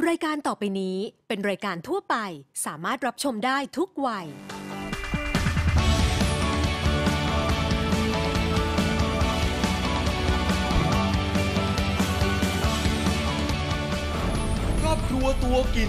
รายการต่อไปนี้เป็นรายการทั่วไปสามารถรับชมได้ทุกวัยครอบครัวตัวกิน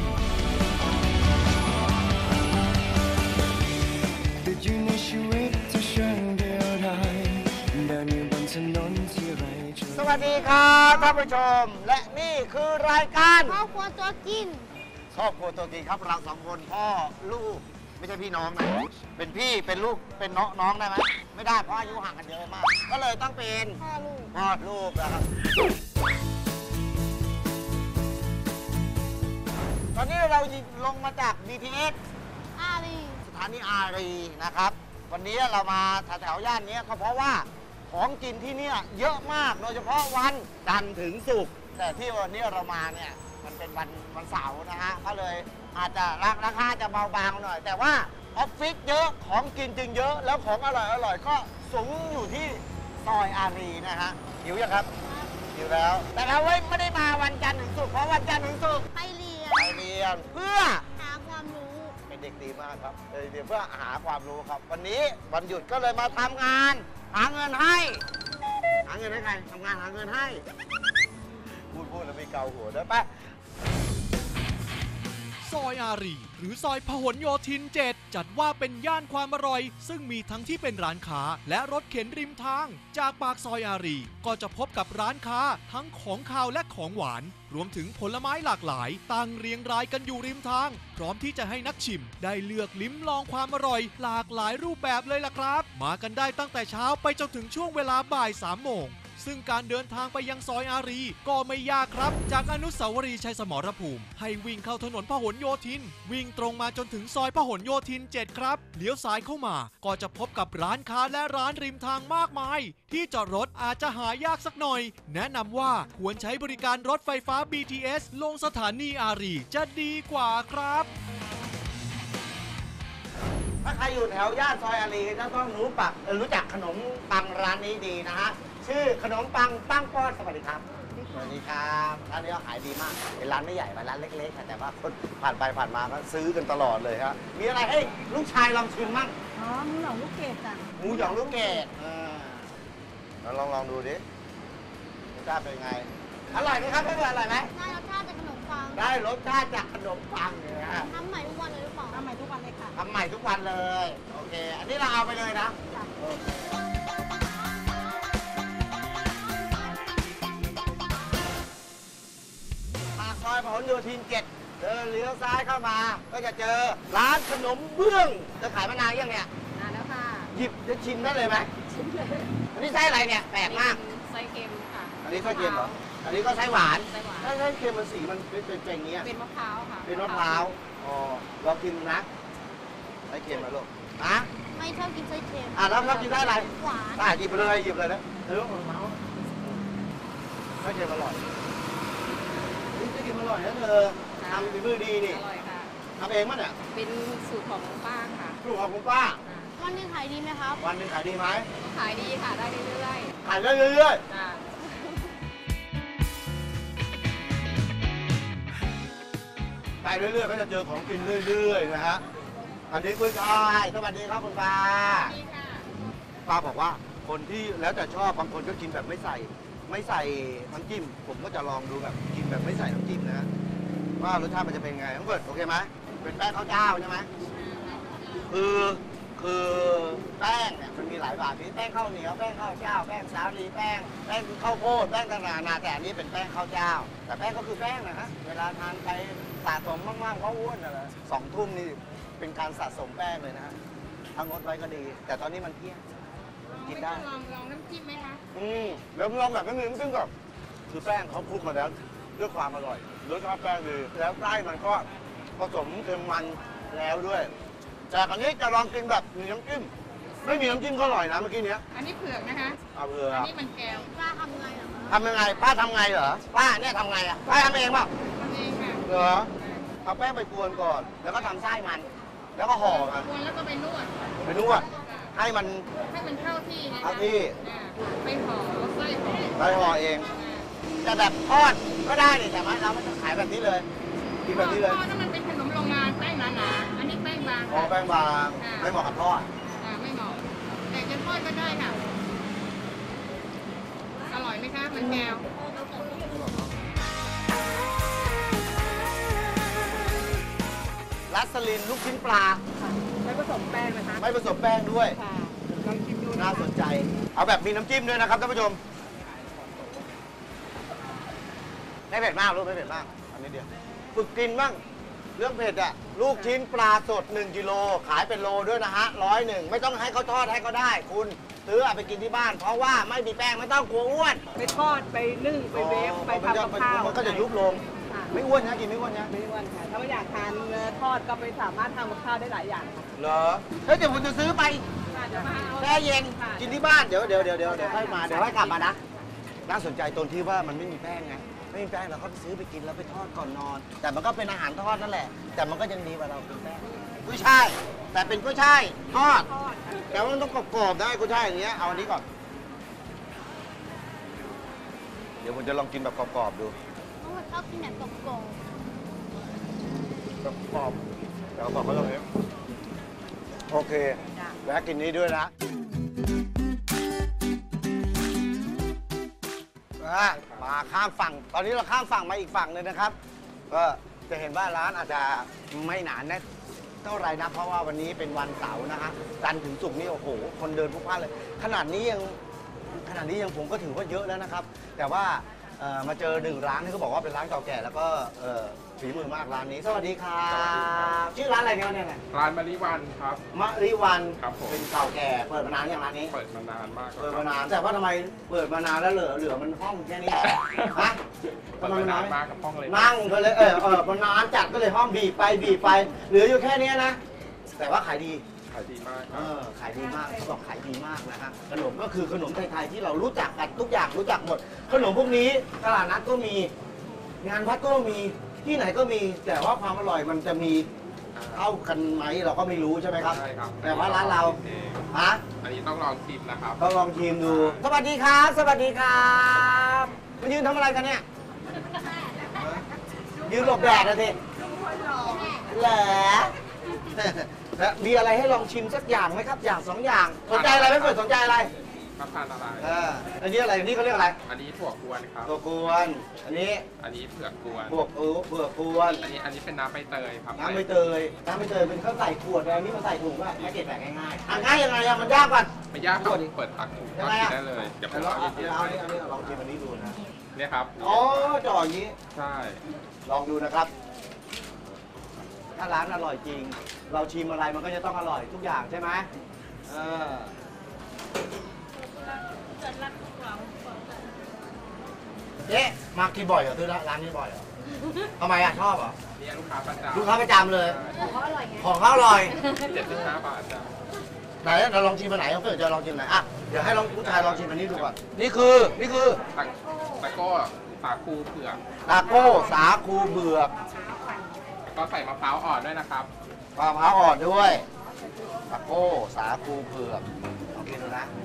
ติดอยู่ในชีวิตที่ช่างเดียวดายเดินอยู่บนถนนที่ไร้จุดสวัสดีครับท่านผู้ชมและนี่คือรายการครอบครัวตัวกินครอบครัวตัวกินครับเราสองคนพ่อลูกไม่ใช่พี่น้องนะเป็นพี่เป็นลูกเป็นน้องได้ไหมไม่ได้เพราะอายุห่างกันเยอะมากก็เลยต้องเป็นพ่อลูกพ่อลูกนะครับตอนนี้เราลงมาจาก BTS อารีสถานีอารีนะครับวันนี้เรามาแถวๆย่านนี้ก็เพราะว่าของกินที่เนี่ยเยอะมากโดยเฉพาะวันจันทร์ถึงศุกร์แต่ที่วันนี้เรามาเนี่ยมันเป็นวันเสาร์นะฮะก็เลยอาจจะราคาจะเบาบางหน่อย แต่ว่าออฟฟิศเยอะของกินจึงเยอะแล้วของอร่อยก็สูงอยู่ที่ซอยอารีนะฮะหิวยังครับหิวแล้ว แต่เราไม่ได้มาวันจันทร์ถึงศุกร์เพราะวันจันทร์ถึงศุกร์ไปเรียนไปเรียนเพื่อหาความรู้เป็นเด็กดีมากครับเดี๋ยวเพื่อหาความรู้ครับ วันนี้วันหยุดก็เลยมาทำงาน หาเงินให้ หาเงินให้ใครทำงานหาเงินให้ พูดแล้วมีเกาหัวด้วยปะซอยอารีหรือซอยพหลโยธิน 7 จัดว่าเป็นย่านความอร่อย ซึ่งมีทั้งที่เป็นร้านค้าและรถเข็นริมทาง จากปากซอยอารีก็จะพบกับร้านค้าทั้งของคาวและของหวาน รวมถึงผลไม้หลากหลายตั้งเรียงรายกันอยู่ริมทาง พร้อมที่จะให้นักชิมได้เลือกลิ้มลองความอร่อย หลากหลายรูปแบบเลยล่ะครับ มากันได้ตั้งแต่เช้าไปจนถึงช่วงเวลาบ่าย 3 โมงซึ่งการเดินทางไปยังซอยอารีก็ไม่ยากครับจากอนุสาวรีย์ชัยสมรภูมิให้วิ่งเข้าถนนพหลโยธินวิ่งตรงมาจนถึงซอยพหลโยธิน 7 ครับเลี้ยวซ้ายเข้ามาก็จะพบกับร้านค้าและร้านริมทางมากมายที่จอดรถอาจจะหายากสักหน่อยแนะนำว่าควรใช้บริการรถไฟฟ้า BTS ลงสถานีอารีจะดีกว่าครับถ้าใครอยู่แถวย่านซอยอารีจะต้องรู้จักขนมปังร้านนี้ดีนะฮะชื่อขนมปังตั้งป้อนสวัสดีครับสวัสดีครับร้านนี้ก็ขายดีมากเป็นร้านไม่ใหญ่เป็นร้านเล็กๆแต่ว่าคนผ่านไปผ่านมาก็ซื้อกันตลอดเลยครับมีอะไรให้ลูกชายลองชิมมั่งอ๋อหมูหยองลูกเกดจ้ะหมูหยองลูกเกดลองดูดิรสชาติเป็นไงอร่อยไหมครับเพื่อนๆอร่อยไหมได้รสชาติจากขนมปังได้รสชาติจากขนมปังเลยนะฮะทำใหม่ทุกวันเลยหรือเปล่าทำใหม่ทุกวันเลยค่ะทำใหม่ทุกวันเลยโอเคอันนี้เราเอาไปเลยนะ ปากซอยพหลโยธิน 7 เดินเลี้ยวซ้ายเข้ามา ก็จะเจอร้านขนมเบื้อง จะขายมานานยังเนี่ยนานแล้วค่ะหยิบจะชิมได้เลยไหมชิมเลยอันนี้ไส้อะไรเนี่ย แปลกมากไส้เค็มค่ะอันนี้ไส้เค็มเหรอ อันนี้ก็ไส้หวานไส้หวานไส้เค็มมันสีมันเป็นอย่างเงี้ยเป็นมะพร้าวค่ะเป็นมะพร้าว อ๋อเรากินนะไส้เค็มนะลูกนะไม่ชอบกินไส้เค็มแล้วกินได้อะไรหวานได้หยิบไปเลยหยิบเลยนะเฮ้ยมะพร้าวไส้เค็มอร่อยนี่ไส้เค็มอร่อยนะเธอทำฝีมือดีนี่อร่อยค่ะทำเองมั้ยเนี่ยเป็นสูตรของป้าค่ะลูกของคุณป้าวันหนึงขายดีไหมครับวันหนึงขายดีไหมขายดีค่ะ ได้เรื่อยขายได้เรื่อยๆจ้ะๆไปเรื่อยๆก็จะเจอของกินเรื่อยๆนะฮะ อันนี้คุณชายสวัสดีครับคุณป้าป้าบอกว่าคนที่แล้วแต่ชอบบางคนก็กินแบบไม่ใส่น้ำจิ้ม ผมก็จะลองดูแบบกินแบบไม่ใส่น้ำจิ้มนะฮะว่ารสชาติมันจะเป็นไงน้องเกิดโอเคไหมเป็นแป้งข้าวเจ้าใช่ไหมคือแป้งเนี่ยมันมีหลายแบบมีแป้งข้าวเหนียวแป้งข้าวเจ้าแป้งสาลีแป้งข้าวโพดแป้งต่างๆแต่อันนี้เป็นแป้งข้าวเจ้า แต่แป้งก็คือแป้งนะฮะเวลาทานไปสะสมมากๆก็อ้วนอะไร2 ทุ่มนี่เป็นการสะสมแป้งเลยนะฮะถ้างดไว้ก็ดี แต่ตอนนี้มันเที่ยงกินได้ลองน้ำจิ้มไหมคะแล้วลองแบบไม่มีน้ำจิ้มก่อนคือแป้งเขาคลุกมาแล้วด้วยความอร่อยรสชาติแป้งดีแล้วไส้มันก็ผสมเค็มมันแล้วด้วยแต่อันนี้จะลองกินแบบมีน้ำจิ้มไม่มีน้ำจิ้มก็อร่อยนะเมื่อกี้เนี้ยอันนี้เผือกนะคะเอาเผื่ออันนี้มันแก้วป้าทำไงเหรอคะทำยังไงป้าทำไงเหรอป้าเนี่ยทำไงอ่ะป้าทำเองเปล่าทำเองค่ะเหรอเอาแป้งไปกวนก่อน แล้วก็ทำไส้มัน แล้วก็ห่อมันกวนแล้วก็ไปนวดไปนวดให้มันให้มันเข้าที่นะคะเข้าที่อ่าไปห่อไส้ห่อไปห่อเองอ่าจะแบบทอดก็ได้นี่แต่ว่าเราไม่ต้องขายแบบนี้เลยกินแบบนี้เลยทอดถ้ามันเป็นขนมโรงงานแป้งหนาๆอันนี้แป้งบางอ๋อค่ะแป้งบางไม่เหมาะกับทอดไม่เหมาะแต่จะทอดก็ได้ค่ะ อร่อยไหมคะ มันแก้วรัสลินลูกชิ้นปลาไม่ผสมแป้งนะคะไม่ผสมแป้งด้วยค่ะลองชิมดูะน่าสนใจ เอาแบบมีน้ำจิ้มด้วยนะครับท่านผู้ชมไม่เผ็ดมากลูกไม่เผ็ดมากอันนี้เดียวฝึกกินบ้างเรื่องเผ็ดอะลูกชิ้นปลาสด1กิโลขายเป็นโลด้วยนะฮะ101ไม่ต้องให้เขาทอดให้ก็ได้ คุณซื้อเอาไปกินที่บ้าน เพราะว่าไม่มีแป้งไม่ต้องกลัวอ้วนไปทอดไปนึ่งไปเวฟไปทำกับข้าวมันก็จะยุบลงค่ะไม่อ้วนนะกินไม่อ้วนนะไม่อ้วนค่ะ ถ้าไม่อยากทานเนื้อทอดก็ไปสามารถทำกับข้าวได้หลายอย่างค่ะเหรอเฮ้ยเดี๋ยวผมจะซื้อไปค่ะเดี๋ยวมาเอาแช่เย็นค่ะกินที่บ้านเดี๋ยวค่อยมาเดี๋ยวค่อยกลับมานะน่าสนใจตรงที่ว่ามันไม่มีแป้งไงไม่มีแป้งเราก็ไปซื้อไปกินแล้วไปทอดก่อนนอน แต่มันก็เป็นอาหารทอดนั่นแหละ แต่มันก็ยังดีกว่าเรากินแป้งกุ้ยช่ายแต่เป็นกุ้ยช่ายทอดทอดค่ะแต่ว่ามันต้องกรอบๆนะไอ้กุ้ยช่ายอย่างเงี้ยเอาอันนี้ก่อน เดี๋ยวผมจะลองกินแบบกรอบๆดูน้องมันชอบกินแบบกรอบแบบกรอบเดี๋ยวกรอบเขาตรงนี้โอเคแวะกินนี้ด้วยนะมาข้ามฝั่ง ตอนนี้เราข้ามฝั่งมาอีกฝั่งเลยนะครับ ก็จะเห็นว่าร้านอาจจะไม่หนาแน่นเท่าไหรนะ เพราะว่าวันนี้เป็นวันเสาร์นะฮะจันทร์ถึงศุกร์นี่โอ้โห คนเดินพลุกพล่านเลย ขนาดนี้ยังผมก็ถือว่าเยอะแล้วนะครับ แต่ว่ามาเจอหนึ่งร้านที่เขาบอกว่าเป็นร้านเก่าแก่แล้วก็ฝีมือมากร้านนี้ สวัสดีครับชื่อร้านอะไรเนี่ยร้านมะลิวันครับมะริวันครับผมเป็นเก่าแก่เปิดมานานอย่างร้านนี้เปิดมานานมากเปิดมานานแต่ว่าทำไมเปิดมานานแล้วเหลือมันห้องแค่นี้ฮะเปิดมานานมากกับห้องเลยนั่งก็เลยมันนานจัดก็เลยห้องบีบไปเหลืออยู่แค่นี้นะ แต่ว่าขายดีขายดีมากครับขายดีมากเขาบอกขายดีมากนะฮะขนมก็คือขนมไทยๆที่เรารู้จักกันทุกอย่างรู้จักหมด ขนมพวกนี้ตลาดนัดก็มี งานวัดก็มีที่ไหนก็มี แต่ว่าความอร่อยมันจะมีเท่ากันไหมเราก็ไม่รู้ใช่ไหมครับใช่ครับแต่ว่าร้านเราฮะอันนี้ต้องลองชิมนะครับก็ลองชิมดู สวัสดีครับ สวัสดีครับมายืนทำอะไรกันเนี่ย ยืนหลบแดดนะทีเหรอแล้วมีอะไรให้ลองชิมสักอย่างไหมครับ อย่างสองอย่าง สนใจอะไรไหมเพื่อนสนใจอะไรรับทานอะไรอันนี้อะไรอันนี้เขาเรียกอะไรอันนี้ถั่วกวนครับตัวกวน อันนี้อันนี้เผือกกวนบวกเผือกกวนอันนี้เป็นน้ำใบเตยครับน้ำใบเตยเป็นข้าวใส่ขวดอะไรนี่มันใส่ถุงป่ะแพ็กเกจแบบง่ายๆง่ายยังไงอะมันยากกว่าไม่ยากครับเปิดตักถุงยังตักไงกินอะได้เลย เดี๋ยวผมเราเอาเย็นเอาลองชิมอันนี้ดูนะๆเนี่ยครับอ๋อจ่ออย่างนี้ใช่ลองดูนะครับ ถ้าร้านอร่อยจริง เราชิมอะไรมันก็จะต้องอร่อยทุกอย่างใช่ไหมเจ๊มากินบ่อยเหรอซื้อร้านนี้บ่อยเหรอทำไมอ่ะชอบเหรอเนี่ยลูกค้าประจำลูกค้าประจำเลยๆของเขาอร่อยไงของเขาอร่อย 75 บาทจ้ะไหนเราลองชิมอันไหนเราเพื่อจะลองชิมไหนอ่ะเดี๋ยวให้ลองผู้ชายลองชิมอันนี้ดูก่อนนี่คือตะโก้สาคูเผือกตาโก้สาคูเบือกก็ใส่มะพร้าวอ่อนด้วยนะครับมะพร้าวอ่อนด้วยตาโก้สาคูเผือกลองกินดูนะ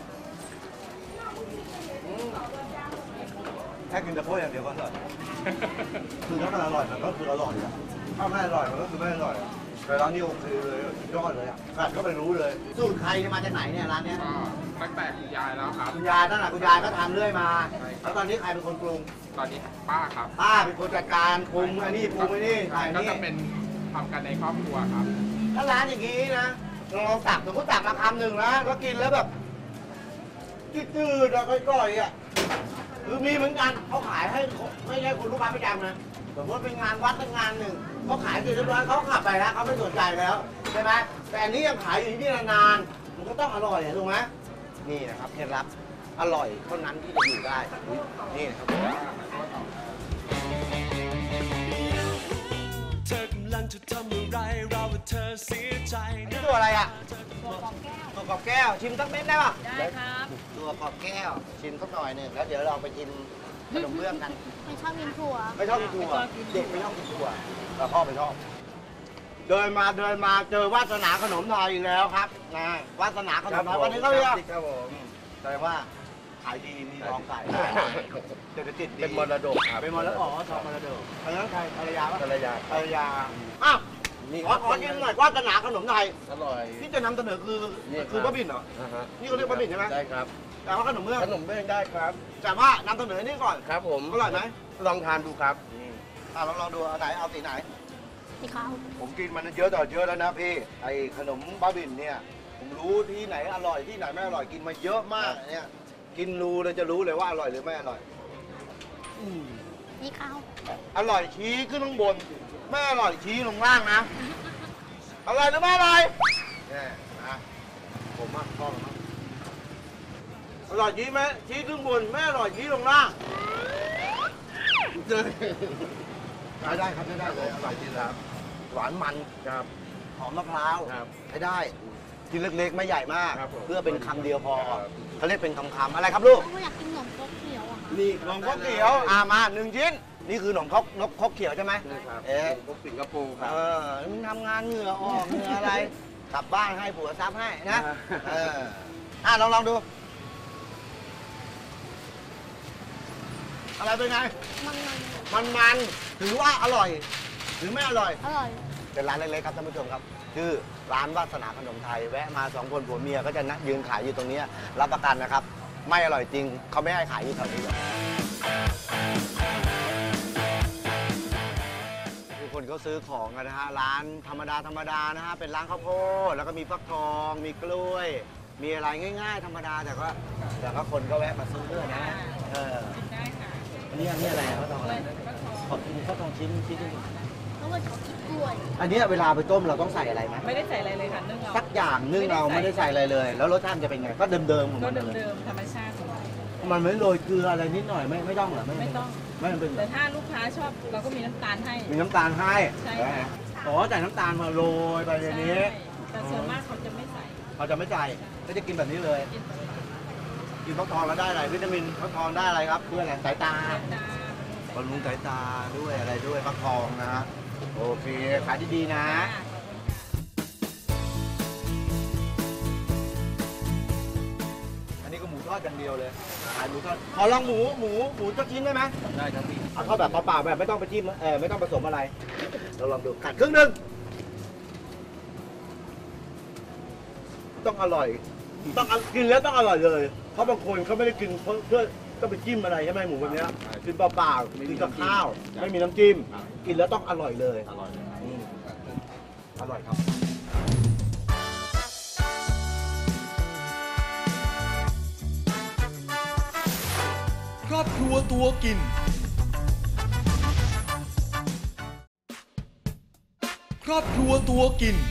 แค่กินตะโก้อย่างเดียวก็อร่อย คือถ้ามันอร่อยมันก็คืออร่อยอะถ้าไม่อร่อยมันก็คือไม่อร่อยอะแต่ร้านนี้โอเคเลยสุดยอดเลยอ่ะกัดก็ไปรู้เลย สูตรใครเนี่ยมาจากไหนเนี่ยร้านเนี้ยก็ตั้งแต่คุณยายแล้วครับคุณยายนั่นแหละคุณยายก็ทำเรื่อยมา แล้วตอนนี้ใครเป็นคนปรุงตอนนี้ป้าครับป้าเป็นคนจัดการปรุงอันนี้ปรุงอันนี้ถ่ายก็นี่จะเป็นทำกันในครอบครัวครับถ้าร้านอย่างนี้นะเราตักสมมติตักมาคำหนึ่งนะแล้วกินแล้วแบบจืดๆแล้วก้อยๆอ่ะคือมีเหมือนกันเขาขายให้ไม่ใช่คนลูกค้าประจำนะสมมติเป็นงานวัดสักงานหนึ่งเขาขายเสร็จเรียบร้อยเขาขับไปแล้วเขาไม่สนใจแล้วใช่ไหมแต่อันนี้ยังขายอยู่ที่นี่นานๆมันก็ต้องอร่อยถูกไหมนี่นะครับเคล็ดลับอร่อยเท่านั้นที่จะอยู่ได้นี่นะครับเธอกำลังจะทำอะไรเราว่าเธอเสียใจนี่ตัวอะไรอ่ะตัวกรอบแก้วชิมสักเม็ดได้ป่ะได้ครับตัวกรอบแก้วชิมสักหน่อยหนึ่งแล้วเดี๋ยวเราไปกินขนมเบื้องกันไม่ชอบกินถั่วไม่ชอบกินถั่วเด็กไม่ชอบกินถั่วแต่พ่อไม่ชอบเดินมาเจอวาสนาขนมไทยอีกแล้วครับนะวาสนาขนมไทยวันนี้เขาเรียกครับผมแสดงว่าขายดีมีรองขายเศรษฐกิจดีเป็นมรดกครับเป็นมรดกอ๋อชอบมรดกอันนั้นใครภรรยาปะภรรยาภรรยาอ้าวขอกินหน่อยว่าตนาขนมไทยอร่อยที่จะนำเสนอคือบ้าบินเหรออ่าฮะนี่เขาเรียกบ้าบินใช่ไหมได้ครับแต่ว่าขนมเมืองขนมเบื้องได้ครับแต่ว่านำเสนอนี่ก่อนครับผมอร่อยไหมลองทานดูครับลองดูเอาไหนเอาสีไหนสีขาวผมกินมันเยอะต่อเยอะแล้วนะพี่ไอขนมบ้าบินเนี่ยผมรู้ที่ไหนอร่อยที่ไหนไม่อร่อยกินมาเยอะมากเนี่ยกินรู้เลยจะรู้เลยว่าอร่อยหรือไม่อร่อยสีขาวอร่อยชี้ขึ้นข้างบนไม่อร่อยชี้ลงล่างนะอร่อยหรือไม่อร่อยเนี่ยนะผมมากชอบมากอร่อยชี้ไหมชี้ขึ้นบนไม่อร่อยชี้ลงล่างได้ครับได้เลยอร่อยจริงครับหวานมันครับหอมมะพร้าวครับใช้ได้กินเล็กๆไม่ใหญ่มากครับผมเพื่อเป็นคำเดียวพอครับเขาเรียกเป็นคำๆอะไรครับลูกหนูอยากกินขนมครกเขียวอะค่ะนี่ขนมครกเขียวมา1 ชิ้น นี่คือขนมครกนกครกเขียวใช่ไหมใช่ครับเอ๊ะพวกสิงคโปร์ครับมึงทำงานเหงื่อออกเหงื่ออะไร กลับบ้านให้ผัวซับให้นะลองดู อะไรเป็นไง มันถือว่าอร่อย หรือไม่อร่อยอร่อยเป็นร้านเล็กๆครับท่านผู้ชมครับชื่อร้านวาสนาขนมไทยแวะมา2 คนผัวเมียก็จะนั่งยืนขายอยู่ตรงนี้รับประกันนะครับ ไม่อร่อยจริงเขาไม่ให้ขายอยู่แถวนี้หรอกทุกคนเขาซื้อของกันนะฮะร้านธรรมดานะฮะเป็นร้านข้าวโพดแล้วก็มีฟักทองมีกล้วย มีอะไรง่ายๆ ธรรมดาแต่ก็คนก็แวะมาซื้อด้วยนะได้ค่ะอันนี้อะไรฟักทองอะไรขอกินฟักทองชิ้นนึงเพราะว่าเขากินกล้วยอันนี้เวลาไปต้มเราต้องใส่อะไรไหมไม่ได้ใส่อะไรเลยค่ะนึ่งเอาสักอย่างนึ่งเราไม่ได้ใส่อะไรเลย แล้วรสชาติจะเป็นไงก็เดิมๆของก็มันเลยเดิมๆธรรมชาติของเรามันไม่โรยเกลืออะไรนิดหน่อยไม่ต้องเหรอไม่ต้องไม่เป็นแต่ถ้าลูกค้าชอบเราก็มีน้ำตาลให้มีน้ำตาลให้ใช่ค่ะอ๋อใส่น้ำตาลมาโรยไปในนี้ใช่แต่ส่วนมากเขาจะไม่ใส่เขาจะไม่ใส่ก็จะกินแบบนี้เลยกินแบบนี้กินฟักทองแล้วได้อะไรวิตามินฟักทองได้อะไรครับเพื่ออะไรสายตาตาบำรุงสายตาด้วยอะไรด้วยฟักทองนะฮะโอเคขายดีๆนะ อันนี้ก็หมูทอดอย่างเดียวเลยขายหมูทอดขอลองหมูสักชิ้นได้ไหมได้ครับพี่เอาทอดแบบเปล่าๆแบบไม่ต้องไปจิ้มไม่ต้องผสมอะไรเราลองดูกัดครึ่งหนึงต้องอร่อยต้องกินแล้วต้องอร่อยเลยเพราะบางคนเขาไม่ได้กินเพื่อต้องไปจิ้มอะไรใช่ไหมหมูแบบเนี้ยกินเปล่าๆกินกับข้าวไม่มีน้ำจิ้มกินแล้วต้องอร่อยเลยอร่อยอร่อยครับครอบครัวตัวกิน ครอบครัวตัวกิน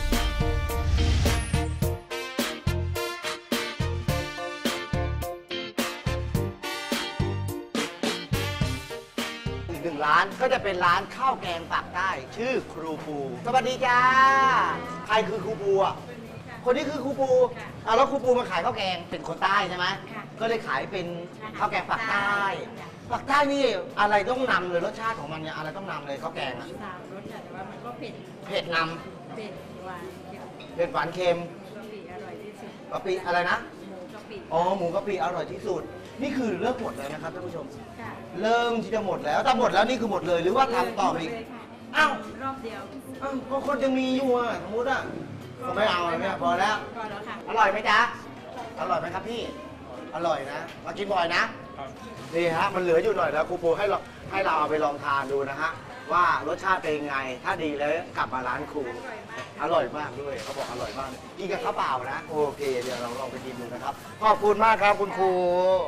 อีก1 ร้านก็จะเป็นร้านข้าวแกงปากใต้ชื่อครูปูสวัสดีจ้าใครคือครูปูอ่ะคนนี้คือครูปูแล้วครูปูมาขายข้าวแกงเป็นคนใต้ใช่ไหมก็เลยขายเป็นข้าวแกงปากใต้ปากใต้นี่อะไรต้องนำเลยรสชาติของมันเนี่ยอะไรต้องนำเลยข้าวแกงอะสามรสแต่ว่ามันก็เผ็ดเผ็ดนเผ็ดหวานเค็มำเผ็ดหวานเค็มกะปิอร่อยที่สุดกะปิอะไรนะหมูกะปิอ๋อหมูกะปิอร่อยที่สุดนี่คือเริ่มหมดแล้วนะครับท่านผู้ชมค่ะเริ่มที่จะหมดแล้วถ้าหมดแล้วนี่คือหมดเลยหรือว่าทำต่ออีกเลยค่ะอ้าวรอบเดียวอ้าวก็คนยังมีอยู่อ่ะสมมติอ่ะก็ไม่เอาเลยเนี่ยพอแล้วพอแล้วค่ะอร่อยไหมจ๊ะอร่อยไหมครับพี่ อร่อยนะมากินบ่อยนะนี่ฮะมันเหลืออยู่หน่อยแล้วครูปูให้เราเอาไปลองทานดูนะฮะว่ารสชาติเป็นยังไง ถ้าดีแล้วกลับมาร้านครูอร่อยมากด้วยเขาบอกอร่อยมากกินกับข้าวเปล่านะโอเคเดี๋ยวเราลองไปกินดูนะครับขอบคุณมากครับคุณครู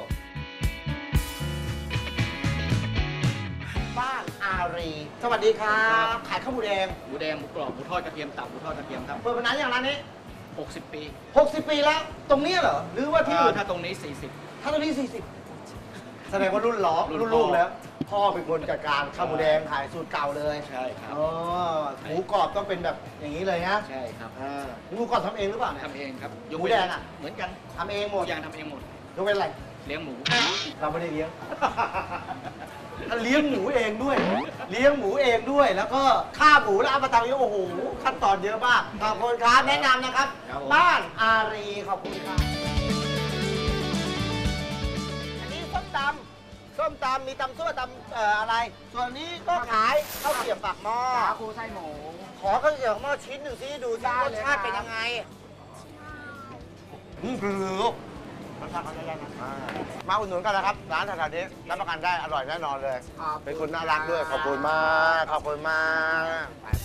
บ้านอารีสวัสดีครับขายข้าวหมูแดงหมูแดงหมูกรอบหมูทอดกระเทียมตับหมูทอดกระเทียมครับเปิดมานานอย่างร้านนี้ 60 ปี 60 ปีแล้ว ตรงนี้เหรอ หรือว่าที่อื่นถ้าตรงนี้ 40 ถ้าตรงนี้ 40 แสดงว่ารุ่นล้อรุ่รุ่นนพ่อลูกแล้ว พ่อเป็นคนจัดการข้าวหมูแดงขายสูตรเก่าเลยใช่ครับอ๋อหมูกรอบต้องเป็นแบบอย่างนี้เลยฮะใช่ครับหมูกรอบทำเองหรือเปล่าเนี่ยทำเองครับหมูแดงอะเหมือนกันทำเองหมทุดกอย่างทำเองหมดยกเว้นอะไรเลี้ยงหมูเราไม่ได้เลี้ยง เลี้ยงหมูเองด้วย เลี้ยงหมูเองด้วย แล้วก็ฆ่าหมูแล้วเอามาทำอย่างนี้โอ้โห ขั้นตอนเยอะมาก ขอบคุณครับแนะนำนะครับครับผมบ้านอารี ขอบคุณครับส้มตำมีตำซั่วตำอะไร ส่วนนี้ก็ขายข้าวเกรี๊ยวปากหม้อสาคูไส้หมูขอข้าวเกรี๊ยวหม้อชิ้นหนึ่งสิดูสิรสชาติเป็นยังไงคือลูกรสชาติเขาได้นะมาอุดหนุนกันนะครับร้านแถวๆนี้รับประกันได้อร่อยแน่นอนเลยเป็นคนน่ารักด้วยขอบคุณมากขอบคุณมาก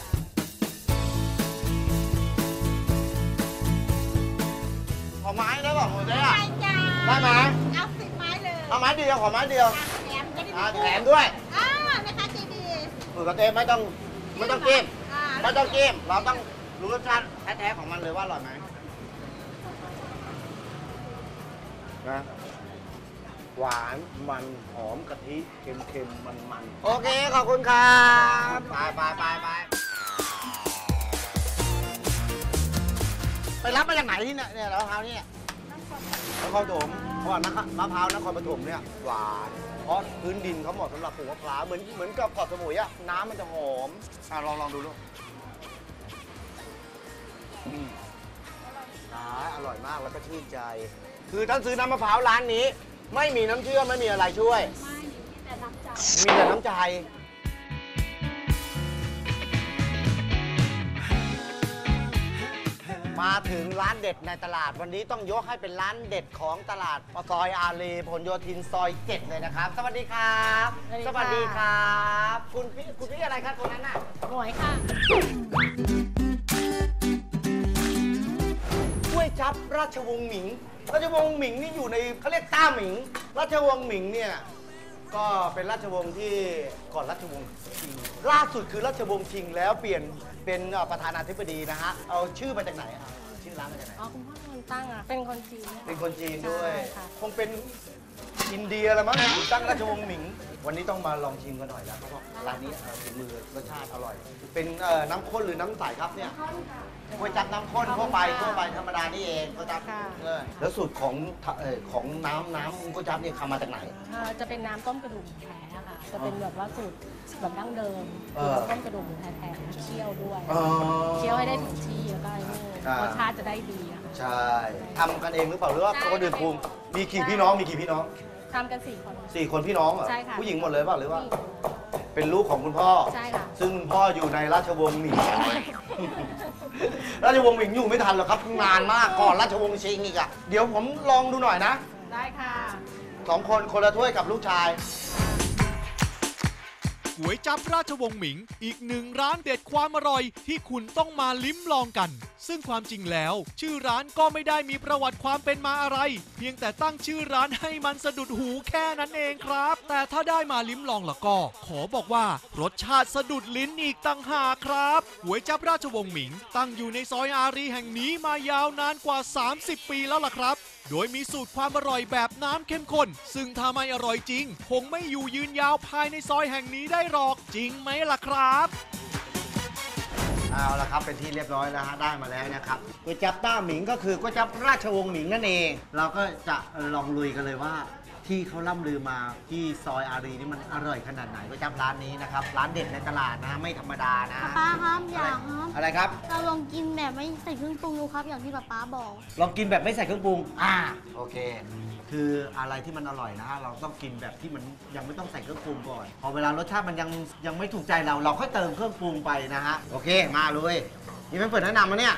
ขอไม้ได้ป่ะหมูเจ๊อะได้ไหมเอา10 ไม้เลยเอาไม้เดียวขอไม้เดียวแถมจะได้แถมด้วยนะคะใจดีหมูกระเทียมไม่ต้องจิ้มอ่าไม่ต้องจิ้มเราต้องรู้รสชาติแท้ๆของมันเลยว่าอร่อยไหมนะหวานมันหอมกะทิเค็มๆมันๆโอเคขอบคุณครับไปรับมาจากไหนที่เนี่ยมะพร้าวเนี่ยนครปฐมเพราะว่ามะพร้าวนครปฐมเนี่ยหวานเพราะพื้นดินเขาเหมาะสำหรับปลูกมะพร้าวเหมือนกับเกาะสมุยอะน้ำมันจะหอมลองดูลูกอร่อยมากแล้วก็ชื่นใจคือท่านซื้อน้ำมะพร้าวร้านนี้ไม่มีน้ำเชื่อมไม่มีอะไรช่วยมีแต่น้ำใจมาถึงร้านเด็ดในตลาดวันนี้ต้องยกให้เป็นร้านเด็ดของตลาดซอยอารีผลโยธินซอย 7 เลยนะครับสวัสดีครับสวัสดีครับคุณพี่อะไรครับคนนั้นน่ะหวยค่ะก๋วยจั๊บราชวงศ์หมิงราชวงศ์หมิงนี่อยู่ในเขาเรียกต้าหมิงราชวงศ์หมิงเนี่ยก็เป็นราชวงศ์ที่ก่อนราชวงศ์ชิงล่าสุดคือราชวงศ์ชิงแล้วเปลี่ยนเป็นประธานาธิบดีนะฮะเอาชื่อมาจากไหนครับชื่อร้านมาจากไหนอ๋อ คุณพ่อเป็นคนตั้งอ่ะ เป็นคนจีนเป็นคนจีนด้วยใช่ค่ะคงเป็นอินเดียละมั้งตั้งราชวงศ์หมิง วันนี้ต้องมาลองชิมกันหน่อยแล้วเพราะว่าร้านนี้ฝีมือรสชาติอร่อย เป็นน้ำข้นหรือน้ำใสครับเนี่ยก๋วยจั๊บน้ำข้นทั่วไปธรรมดานี่เองก๋วยจั๊บแล้วสูตรของน้ำก๋วยจั๊บเนี่ยทำมาจากไหนจะเป็นน้ำต้มกระดูกหมูแท้ค่ะ จะเป็นแบบว่าสูตรแบบดั้งเดิมต้มกระดูกหมูแท้ๆเคี่ยวด้วย เคี่ยวให้ได้ถึงที่แล้วก็รสชาติจะได้ดีค่ะใช่ทำกันเองหรือเปล่าหรือว่าคนอื่นปรุงมีกี่พี่น้องทำกัน4 คน 4 คนพี่น้องเหรอใช่ค่ะผู้หญิงหมดเลยเปล่าหรือว่า เป็นลูกของคุณพ่อใช่ค่ะซึ่งพ่ออยู่ในราชวงศ์หมิง ราชวงศ์หมิงอยู่ไม่ทันหรอกครับนานมากก่อนราชวงศ์ชิงอีกอะเดี๋ยวผมลองดูหน่อยนะได้ค่ะ 2 คนคนละถ้วยกับลูกชายก๋วยจั๊บราชวงศ์หมิงอีกหนึ่งร้านเด็ดความอร่อยที่คุณต้องมาลิ้มลองกัน ซึ่งความจริงแล้วชื่อร้านก็ไม่ได้มีประวัติความเป็นมาอะไร เพียงแต่ตั้งชื่อร้านให้มันสะดุดหูแค่นั้นเองครับ แต่ถ้าได้มาลิ้มลองแล้วก็ขอบอกว่ารสชาติสะดุดลิ้นอีกต่างหากครับก๋วยจั๊บราชวงศ์หมิงตั้งอยู่ในซอยอารีแห่งนี้มายาวนานกว่า 30 ปีแล้วล่ะครับโดยมีสูตรความอร่อยแบบน้ำเข้มข้นซึ่งถ้าไม่อร่อยจริงคงไม่อยู่ยืนยาวภายในซอยแห่งนี้ได้หรอกจริงไหมล่ะครับเอาละครับเป็นที่เรียบร้อยแล้วฮะได้มาแล้วนะครับก๋วยจั๊บต้าหมิงก็คือก๋วยจั๊บราชวงศ์หมิงนั่นเองเราก็จะลองลุยกันเลยว่าที่เขาล่ำลือมาที่ซอยอารีนี่มันอร่อยขนาดไหนก๋วยจั๊บร้านนี้นะครับร้านเด็ดในตลาดนะไม่ธรรมดานะป้าครับอยากครับอะไรครับเราลองกินแบบไม่ใส่เครื่องปรุงดูครับ อย่างที่ป้าบอกลองกินแบบไม่ใส่เครื่องปรุงโอเคคืออะไรที่มันอร่อยนะฮะเราต้องกินแบบที่มันยังไม่ต้องใส่เครื่องปรุงก่อนพอเวลารสชาติมันยังไม่ถูกใจเราค่อยเติมเครื่องปรุงไปนะฮะโอเคมาเลยนี่เป็นเปิดแนะนำมาเนี่ย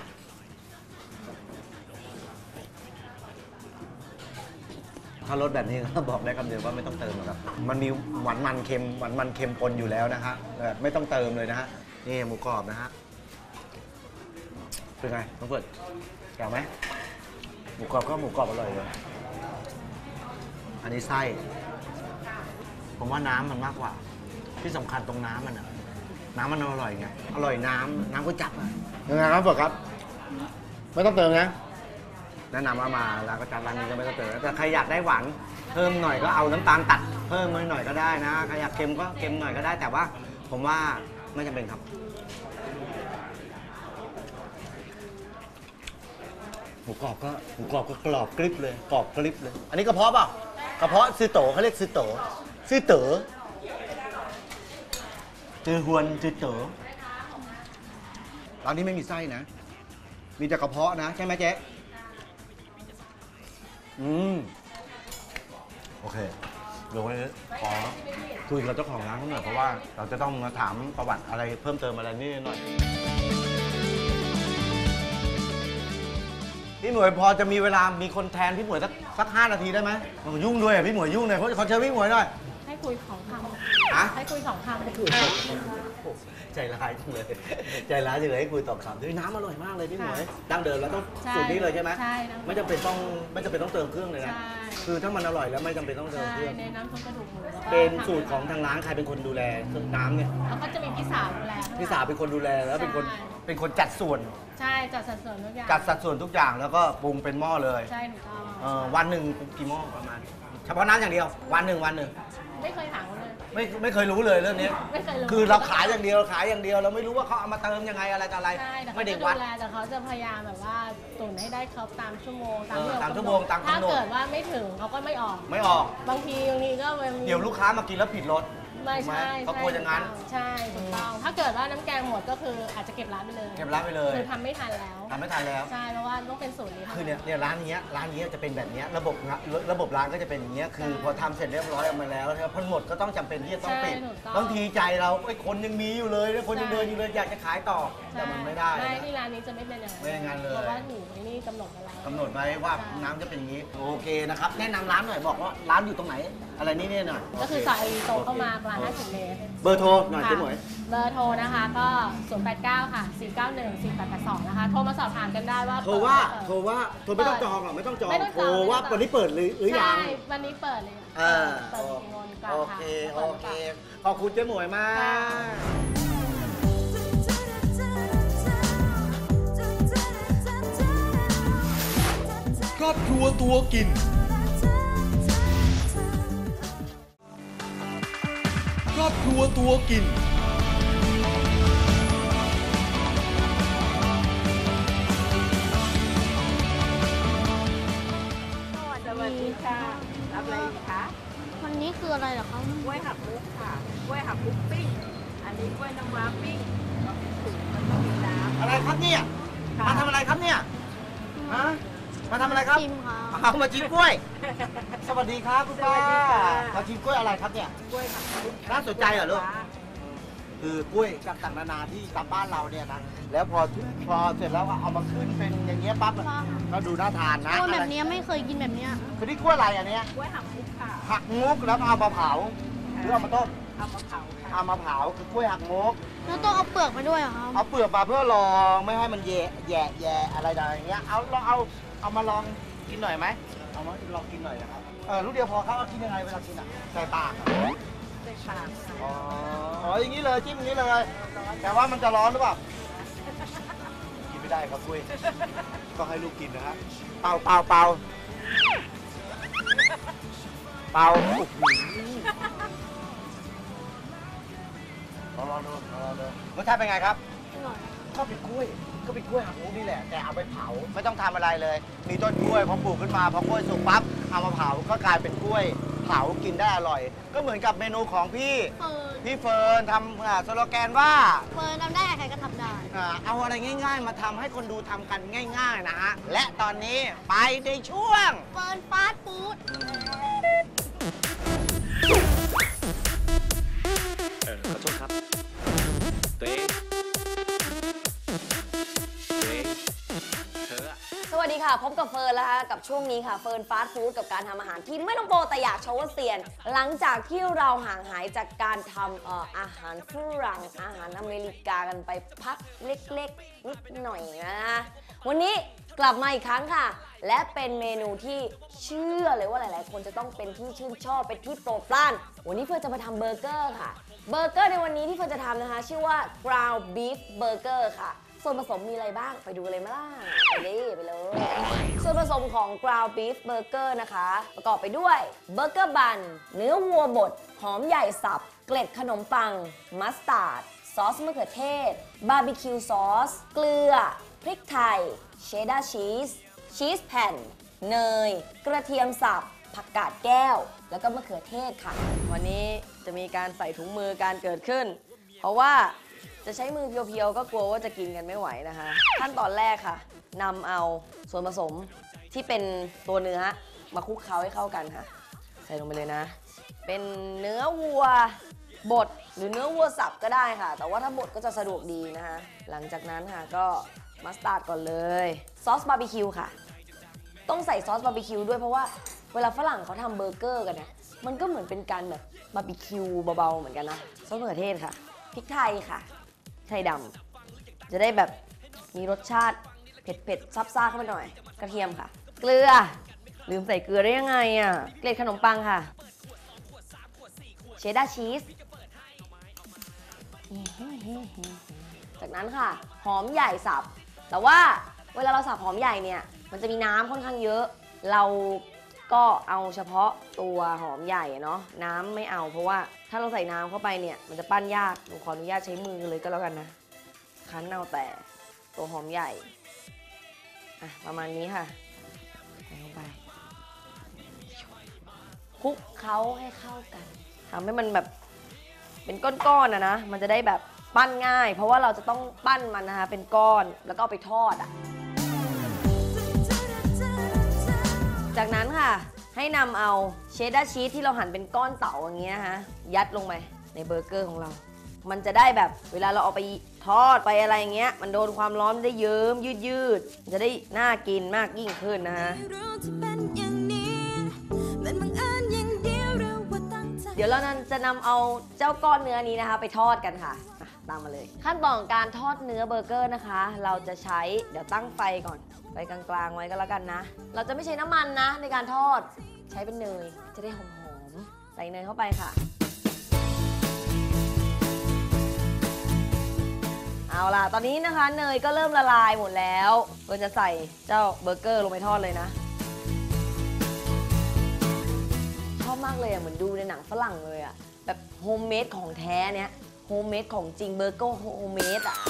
ถ้ารสแบบนี้ก็บอกได้คำเดียวว่าไม่ต้องเติมหรอกครับมันมีหวานมันเค็มปนอยู่แล้วนะฮะแบบไม่ต้องเติมเลยนะฮะนี่หมูกรอบนะฮะเป็นไงน้องเปิดแก่ไหมหมูกรอบก็หมูกรอบอร่อยเลยอันนี้ไส้ผมว่าน้ำมันมากกว่าที่สำคัญตรงน้ำมันอะน้ำมันอร่อยไงอร่อยน้ำก๋วยจั๊บอะยังไงครับเปิดครับไม่ต้องเติมนะแนะนำว่ามาร้านก๋วยจั๊บร้านนี้ก็ไม่ต้องเติมแต่ใครอยากได้หวานเพิ่มหน่อยก็เอาน้ำตาลตัดเพิ่มหน่อยก็ได้นะใครอยากเค็มก็เค็มหน่อยก็ได้แต่ว่าผมว่าไม่จำเป็นครับหมูกรอบก็กรอบกริบเลยกรอบกริบเลยอันนี้กระเพาะเปล่ากระเพาะซื้อโตเขาเรียกซื้อโตซื้อเต๋อจือฮวนจือเต๋อร้านนี้ไม่มีไส้นะมีแต่กระเพาะนะใช่ไหมเจ๊โอเคเดี๋ยววันนี้ขอคุยกับเจ้าของร้านเขาหน่อยเพราะว่าเราจะต้องมาถามประวัติอะไรเพิ่มเติมอะไรนี่หน่อยพี่หมวยพอจะมีเวลามีคนแทนพี่หมวยสัก5 นาทีได้ไหมผมยุ่งด้วยพี่หมวยยุ่งเลยเขาเชิญพี่หมวยหน่อยให้คุยของคฮะำให้คุยของคำใจร้ายจังเลยใจร้ายจังเลยให้คุยตอบคำด้วยน้ำอร่อยมากเลยพี่หมวยดั้งเดิมแล้วต้องสูตรนี้เลยใช่ไหมใช่ไม่จำเป็นต้องเติมเครื่องเลยนะใช่คือถ้ามันอร่อยแล้วไม่จำเป็นต้องเติมใช่เครื่องในน้ำซุปกระดูกหมูแล้วก็เป็นสูตรของทางร้านใครเป็นคนดูแลน้ำเนี่ยแล้วก็จะมีพี่สาวดูแลข้งหลังพี่สาวเป็นคนดูแลแล้วเป็นคนใช่เป็นคนจัดส่วนใช่จัดสัดส่วนทุกอย่างจัดสัดส่วนทุกอย่างแล้วก็ปรุงเป็นหม้อเลยใช่ถูกต้องวันหนึ่งกี่หม้อประมาณเฉพาะน้ำอย่างเดียววันหนึ่งไม่เคยถามเขาเลยไม่เคยรู้เลยเรื่องนี้ไม่เคยรู้คือเราขายอย่างเดียวเราไม่รู้ว่าเขาเอามาเติมยังไงอะไรต่ออะไรใช่แต่เขาไม่ได้จะดูวัดแลแต่เขาจะพยายามแบบว่าตุ๋นให้ได้ครบตามชั่วโมงตามชั่วโมงตามกำหนดถ้าเกิดว่าไม่ถึงเขาก็ไม่ออกไม่ออกบางทีก็มีเดี๋ยวลูกค้ามากินแล้วผิดรสไม่ใช่เขากลัวอย่างนั้นใช่ถูกต้องถ้าเกิดว่าน้ำแกงหมดก็คืออาจจะเก็บร้านไปเลยเก็บร้านไปเลยคือทำไม่ทันแล้วทำไม่ทันแล้วใช่เพราะว่าต้องเป็นสูตรนี้ท่าคือเนี่ยร้านนี้จะเป็นแบบเนี้ยระบบร้านก็จะเป็นอย่างเงี้ยคือพอทำเสร็จเรียบร้อยออกมาแล้วนะครับพอหมดก็ต้องจำเป็นที่จะต้องปิดใช่ถูกต้องบางทีใจเราไอ้ยคนยังมีอยู่เลยแล้วคนยังเดินอยู่เลยอยากจะขายต่อแต่มันไม่ได้ไม่นะที่ร้านนี้จะไม่เป็นอย่างนั้นไม่อย่างนั้นเลยเพราะว่าหนูนี่กำหนดมาแล้วกำหนดไว้ว่าน้ำจะเป็นอย่างนี้โอเคนะครับแนะนำร้านหน่อยบอกว่าร้านอยู่ตรงไหนอะไรนี่เนี่ยหน่อยก็คือซอยอารีโตเข้ามาประมาณ50 เมตรเบอร์โทรหน่อยเจ๊หมวยเบอร์โทรนะคะก็ 089 ค่ะ 491 4882 นะคะ โทรมาสอบถามกันได้ว่าโทรไม่ต้องจองหรอกไม่ต้องจองไม่ต้องจโทรองว่าวันนี้เปิดหรือยังใช่ วันนี้เปิดเลยเออเปิดกี่โมงก่อนโอค่ะเคปิดโอหรือเคปล่าขอบคุณเจ๊หมวยมากครอบครัวตัวกิน ครอบครัวตัวกินสวัสดีค่ะรับอะไรดีคะวันนี้คืออะไรเหรอครับกล้วยหักมุกค่ะกล้วยหักมุกปิ้ง อันนี้กล้วยน้ำว้าปิ้งก็เป็นสูตรมันต้องมีน้ำอะไรครับเนี่ย มาทำอะไรครับเนี่ยฮะมาทำอะไรครับชิมครับเอามาชิมกล้วย สวัสดีครับคุณป้ามาชิมกล้วยอะไรครับเนี่ยกล้วยหักมุกน่าสนใจเหรอลูก คือกล้วยต่างๆนานาที่ตามบ้านเราเนี่ยนะแล้วพอเสร็จแล้วเอามาขึ้นเป็นอย่างเงี้ยปั๊บก็ดูน่าทานนะกล้วยแบบนี้ไม่เคยกินแบบเนี้ยคือนี่กล้วยอะไรอันเนี้ยกล้วยหักมุกค่ะหักมุกแล้วก็เอามาเผาหรือเอามาต้มเอามาเผาค่ะเอามาเผาคือกล้วยหักมุกแล้วต้องเอาเปลือกมาด้วยเหรอครับเอาเปลือกมาเพื่อลองไม่ให้มันแย่อะไรอย่างเงี้ยเอามาลองกินหน่อยไหมเอามาลองกินหน่อยนะครับลูกเดียวพอครับเอากินยังไงเวลากินอ่ะใส่ปากเหรอใส่ปากค่ะอ๋ออย่างนี้เลยจิ้มอย่างนี้เลย แต่ว่ามันจะร้อนหรือเปล่ากินไม่ได้ครับกุ้ยต้องให้ลูกกินนะฮะเป่าโอ้โหลองดูรสชาติเป็นไงครับ ก็เป็นกล้วยหักมุกนี่แหละแต่เอาไปเผาไม่ต้องทำอะไรเลย มีต้นกล้วยพอปลูกขึ้นมาพอกล้วยสุกปั๊บเอามาเผาก็กลายเป็นกล้วยเผากินได้อร่อย ก็เหมือนกับเมนูของพี่เฟิร์นทำสโลแกนว่าเฟิร์นทำได้ใครก็ทำได้เอาอะไรง่ายๆ มาทำให้คนดูทำกันง่าย ๆ นะฮะและตอนนี้ไปในช่วงเฟิร์นฟาสต์ฟู้ดขอโทษครับตัวเองเธอสวัสดีค่ะ พบกับเฟิร์นแล้วค่ะกับช่วงนี้ค่ะเฟิร์นฟาสต์ฟู้ดกับการทำอาหารที่ไม่ต้องโปรแต่อยากโชว์ว่าเซียน หลังจากที่เราห่างหายจากการทำอาหารฝรั่งอาหารอเมริกากันไปพักเล็กๆนิดหน่อยนะวันนี้กลับมาอีกครั้งค่ะ และเป็นเมนูที่เชื่อเลยว่าหลายๆ คนจะต้องเป็นที่ชื่นชอบเป็นที่โปรดปรานวันนี้เฟิร์นจะมาทำเบอร์เกอร์ค่ะเบอร์เกอร์ในวันนี้ที่เฟิร์นจะทำนะคะชื่อว่า ground beef burger ค่ะส่วนผสมมีอะไรบ้างไปดูกันเลยไหมล่ะไปเลย ส่วนผสมของ ground beef burger นะคะประกอบไปด้วยเบอร์เกอร์บันเนื้อวัวบดหอมใหญ่สับเกล็ดขนมปังมัสตาร์ดซอสมะเขือเทศบาร์บีคิวซอสเกลือพริกไทยเชดดาร์ชีสแผ่นเนยกระเทียมสับผักกาดแก้วแล้วก็มะเขือเทศค่ะวันนี้จะมีการใส่ถุงมือการเกิดขึ้นเพราะว่าจะใช้มือเพียวๆก็กลัวว่าจะกินกันไม่ไหวนะคะขั้นตอนแรกค่ะนำเอาส่วนผสมที่เป็นตัวเนื้อมาคลุกเคล้าให้เข้ากันค่ะใส่ลงไปเลยนะเป็นเนื้อวัวบดหรือเนื้อวัวสับก็ได้ค่ะแต่ว่าถ้าบดก็จะสะดวกดีนะคะหลังจากนั้นค่ะก็มัสตาร์ดก่อนเลยซอสบาร์บีคิวค่ะต้องใส่ซอสบาร์บีคิวด้วยเพราะว่าเวลาฝรั่งเขาทำเบอร์เกอร์กันเนี่ยมันก็เหมือนเป็นการแบบบาร์บีคิวเบาๆเหมือนกันนะซอสมะเขือเทศค่ะพริกไทยค่ะไทยดำจะได้แบบมีรสชาติเผ็ดๆซับซ่าเข้าไปหน่อยกระเทียมค่ะเกลือลืมใส่เกลือได้ยังไงอ่ะเกล็ดขนมปังค่ะเชดดาร์ชีสจากนั้นค่ะหอมใหญ่สับแต่ว่าเวลาเราสับหอมใหญ่เนี่ยมันจะมีน้ำค่อนข้างเยอะเราก็เอาเฉพาะตัวหอมใหญ่เนาะน้ำไม่เอาเพราะว่าถ้าเราใส่น้ำเข้าไปเนี่ยมันจะปั้นยากหนูขออนุญาตใช้มือเลยก็แล้วกันนะคั้นเอาแต่ตัวหอมใหญ่อ่ะประมาณนี้ค่ะใส่ลงไปคลุกเคล้าให้เข้ากันทำให้มันแบบเป็นก้อนๆนะมันจะได้แบบปั้นง่ายเพราะว่าเราจะต้องปั้นมันนะคะเป็นก้อนแล้วก็เอาไปทอดอ่ะจากนั้นค่ะให้นำเอาเชดดาร์ชีสที่เราหั่นเป็นก้อนเต๋าอย่างเงี้ยฮะยัดลงไปในเบอร์เกอร์ของเรามันจะได้แบบเวลาเราเอาไปทอดไปอะไรอย่างเงี้ยมันโดนความร้อนได้เยิ้มยืดจะได้น่ากินมากยิ่งขึ้นนะฮะเดี๋ยวเราจะนำเอาเจ้าก้อนเนื้อนี้นะคะไปทอดกันค่ะตามมาเลยขั้นตอนของการทอดเนื้อเบอร์เกอร์นะคะเราจะใช้เดี๋ยวตั้งไฟก่อนไฟกลางๆไว้ก็แล้วกันนะเราจะไม่ใช้น้ำมันนะในการทอดใช้เป็นเนยจะได้หอมๆใส่เนยเข้าไปค่ะเอาล่ะตอนนี้นะคะเนยก็เริ่มละลายหมดแล้วเราจะใส่เจ้าเบอร์เกอร์ลงไปทอดเลยนะชอบมากเลยอ่ะเหมือนดูในหนังฝรั่งเลยอ่ะแบบโฮมเมดของแท้เนี้ยโฮมเมดของจริงเบอร์เกอร์โฮมเมดอ่ะ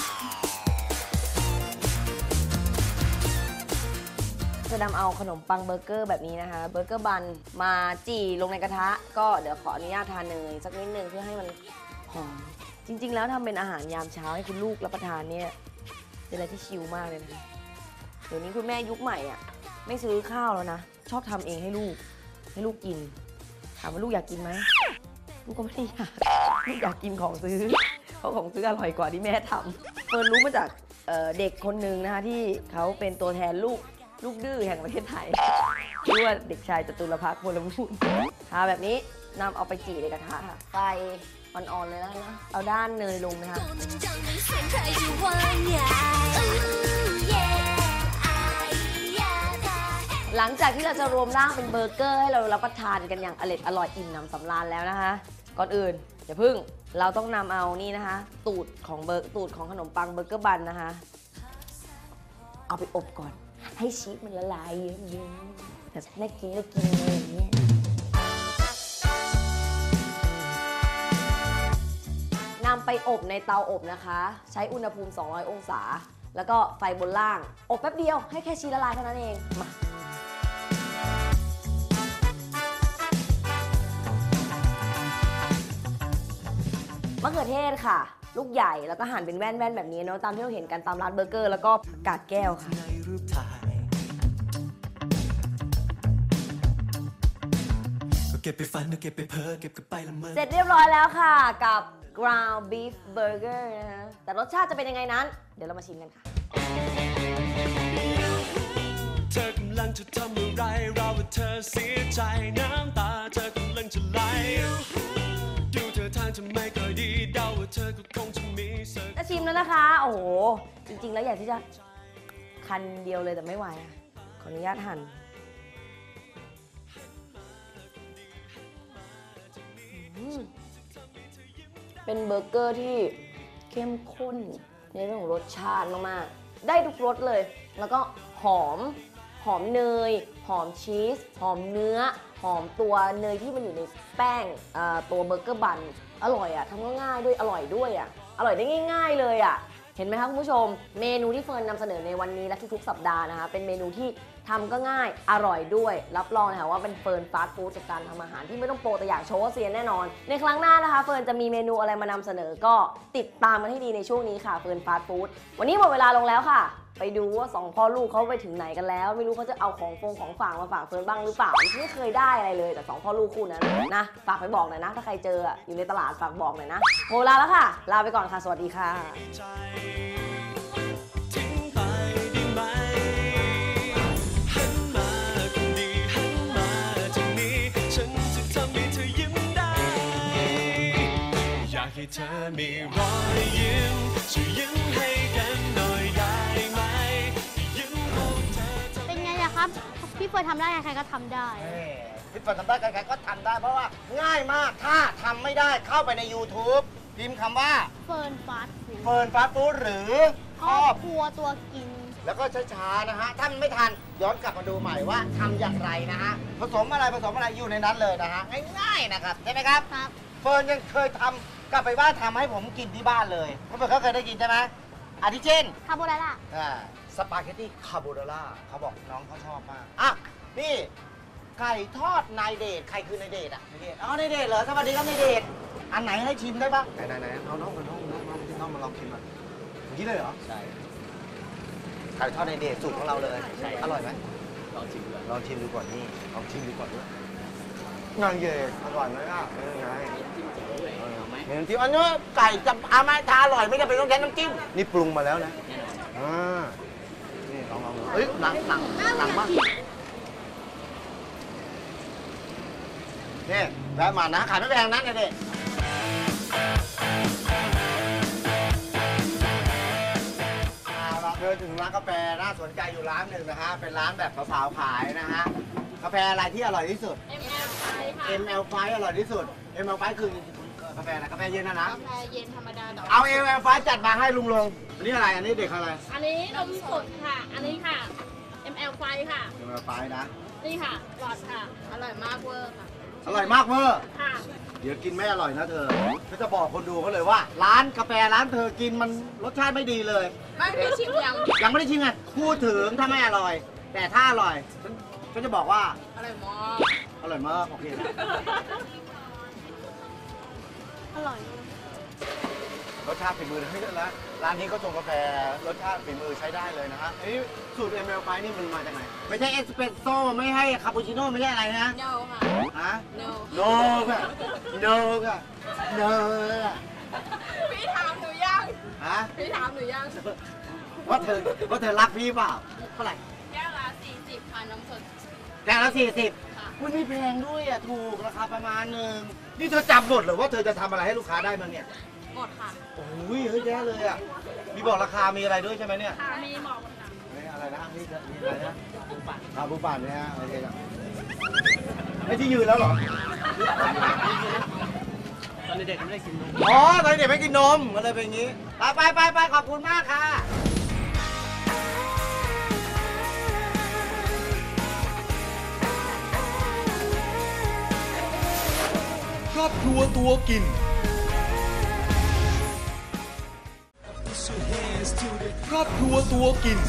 จะนำเอาขนมปังเบอร์เกอร์แบบนี้นะคะเบอร์เกอร์บันมาจี่ลงในกระทะก็เดี๋ยวขออนุญาตทานเนยสักนิดนึงเพื่อให้มันหอมจริงๆแล้วทำเป็นอาหารยามเช้าให้คุณลูกรับประทานเนี่ยเป็นอะไรที่ชิลมากเลยนะเดี๋ยวนี้คุณแม่ยุคใหม่อ่ะไม่ซื้อข้าวแล้วนะชอบทำเองให้ลูกกินถามว่าลูกอยากกินไหมลูกก็ไม่ได้อยากลูกอยากกินของซื้อเพราะของซื้ออร่อยกว่าที่แม่ทำเฟิร์นรู้มาจากเด็กคนหนึ่งนะคะที่เขาเป็นตัวแทนลูกดื้อแห่งประเทศไทยชื่อว่าเด็กชายจตุรพักษ์พลบุญทาแบบนี้นำเอาไปจี่ในกระทะค่ะไฟอ่อนๆเลยแล้วนะเอาด้านเนยลงนะคะหลังจากที่เราจะรวมร่างเป็นเบอร์เกอร์ให้เรารับประทานกันอย่างอร่อยอิ่มหนำสำราญแล้วนะคะก่อนอื่นอย่าพึ่งเราต้องนำเอานี่นะคะตูดของขนมปังเบอร์เกอร์บันนะคะเอาไปอบก่อนให้ชีสมันละลายเยอะๆแต่น่ากินเลยอย่างเงี้ยนำไปอบในเตาอบนะคะใช้อุณหภูมิ200องศาแล้วก็ไฟบนล่างอบแป๊บเดียวให้แค่ชีสละลายเท่านั้นเองมามะเขือเทศค่ะลูกใหญ่แล้วก็หั่นเป็นแว่นๆแบบนี้เนาะตามที่เราเห็นกันตามร้านเบอร์เกอร์แล้วก็ผักกาดแก้วค่ะเสร็จเรียบร้อยแล้วค่ะกับ ground beef burger นะฮะแต่รสชาติจะเป็นยังไงนั้นเดี๋ยวเรามาชิมกันค่ะเธอกำลังจะทำอะไรเราว่าเธอเสียใจน้ำตาเธอกำลังจะไหลดูเธอทางจะไม่ค่อยดีเดาว่าเธอก็คงจะมีจะชิมแล้วนะคะโอ้โหจริงๆแล้วอยากที่จะคันเดียวเลยแต่ไม่ไหวขออนุญาตหั่นเป็นเบอร์เกอร์ที่เข้มข้นในเรื่องของรสชาติมากๆได้ทุกรสเลยแล้วก็หอมเนยหอมชีสหอมเนื้อหอมตัวเนยที่มันอยู่ในแป้งตัวเบอร์เกอร์บันอร่อยอ่ะทำง่ายๆด้วยอร่อยด้วยอ่ะอร่อยได้ง่ายๆเลยอ่ะเห็นไหมคะคุณผู้ชมเมนูที่เฟิร์นนำเสนอในวันนี้และทุกๆสัปดาห์นะคะเป็นเมนูที่ทำก็ง่ายอร่อยด้วยรับรองเลยค่ะว่าเป็นเฟิร์นฟาสต์ฟู้ดกับการทำอาหารที่ไม่ต้องโปรแต่อยากโชว์ว่าเซียนแน่นอนในครั้งหน้านะคะเฟิร์นจะมีเมนูอะไรมานำเสนอก็ติดตามกันให้ดีในช่วงนี้ค่ะเฟิร์นฟาสต์ฟู้ดวันนี้หมดเวลาลงแล้วค่ะไปดูว่า2พ่อลูกเขาไปถึงไหนกันแล้วไม่รู้เขาจะเอาของฝากมาฝากเฟิร์นบ้างหรือเปล่าไม่เคยได้อะไรเลยแต่2พ่อลูกคู่นั้นนะฝากไปบอกหน่อยนะถ้าใครเจออยู่ในตลาดฝากบอกหน่อยนะหมดเวลาแล้วค่ะลาไปก่อนค่ะสวัสดีค่ะให้เธอมีรอยยิ้มช่วยยิ้มให้กันหน่อยได้ไหมยิ้มของเธอเป็นไงอะครับพี่เฟิร์นทำได้ใครๆก็ทำได้พี่เฟิร์นทำได้ใครๆก็ทำได้เพราะว่าง่ายมากถ้าทำไม่ได้เข้าไปใน YouTube พิมพ์คำว่าเฟิร์นฟาสต์ฟู้ดหรือครอบครัวตัวกินแล้วก็ช้าๆนะฮะถ้าไม่ทันย้อนกลับมาดูใหม่ว่าทำอย่างไรนะฮะผสมอะไรอยู่ในนั้นเลยนะฮะง่ายๆนะครับใช่ไหมครับครับเฟิร์นยังเคยทำกลับไปบ้านทำให้ผมกินที่บ้านเลยเพื่อนเขาเคยได้กินใช่ไหมอาทิเช่นคาโบนาร่าสปาเกตตี้คาโบนาร่าเขาบอกน้องเขาชอบมากอ่ะนี่ไก่ทอดนายเดชใครคือนายเดชอ่ะนายเดชนายเดชเหรอสวัสดีครับนายเดชอันไหนให้ชิมได้ปะไหนเอาน้องมาลองชิมหน่อยอย่างนี้เลยเหรอใช่ไก่ทอดนายเดชสูตรของเราเลยอร่อยไหมลองชิมดูก่อนนี่ลองชิมดูก่อนด้วยนายเดชอร่อยไหมอ่ะเป็นไงเห็นที่อันนี้ไก่จะไหมถ้าอร่อยไม่จำเป็นต้องใช้น้ำจิ้มนี่ปรุงมาแล้วนะนี่ลองเอ้ยหนังมากนี่แวะมานะขายไม่แพงนะเนี่ยเด็กเดินถึงร้านกาแฟน่าสนใจอยู่ร้านหนึ่งนะฮะเป็นร้านแบบสาวๆขายนะฮะกาแฟอะไรที่อร่อยที่สุด ML5 อร่อยที่สุด ML5 คือกาแฟอะไรกาแฟเย็นนะกาแฟเย็นธรรมดาเอา ML5 จัดมาให้ลุงลงอันนี้อะไรอันนี้เด็กอะไรอันนี้นมสดค่ะอันนี้ค่ะ ML5 ค่ะ ML5 นะนี่ค่ะหลอดค่ะอร่อยมากเวอร์ค่ะอร่อยมากเวอร์ค่ะเดี๋ยวกินไม่อร่อยนะเธอก็จะบอกคนดูเขาเลยว่าร้านกาแฟร้านเธอกินมันรสชาติไม่ดีเลยไม่ได้ชิมยังไม่ได้ชิมไงพูดถึงถ้าไม่อร่อยแต่ถ้าอร่อยฉันจะบอกว่าอร่อยมากโอเคนะอร่อยรสชาติฝีมือให้แล้วร้านนี้เขาชงกาแฟรสชาติฝีมือใช้ได้เลยนะฮะนี่สูตร ML5 นี่มันมาจากไหนไม่ใช่เอสเปรสโซ่ไม่ให้คาปูชิโน่ไม่ใช่อะไรนะ No ค่ะฮะ No ค่ะพี่ถามหนูยังพี่ถามหนูยังว่าเธอรักพี่เปล่าเท่าไหร่แก้วละ40ค่ะน้ำสดแก้วละ40มันไม่แพงด้วยอ่ะถูกราคาประมาณนึงนี่เธอจำหมดหรือว่าเธอจะทำอะไรให้ลูกค้าได้มั้งเนี่ยหมดค่ะโอ้ยเฮ้ยแย่เลยอ่ะมีบอกราคามีอะไรด้วยใช่ไหมเนี่ยมีบอกค่ะอะไรนะมีอะไรนะบูปั่นเนี่ยโอเคครับไอ้ที่ยืนแล้วเหรอตอนเด็กไม่ได้กินนมตอนเด็กไม่กินนมก็เลยเป็นอย่างนี้ไปขอบคุณมากค่ะครอบครัวตัวกินครอบครัวตัวกิน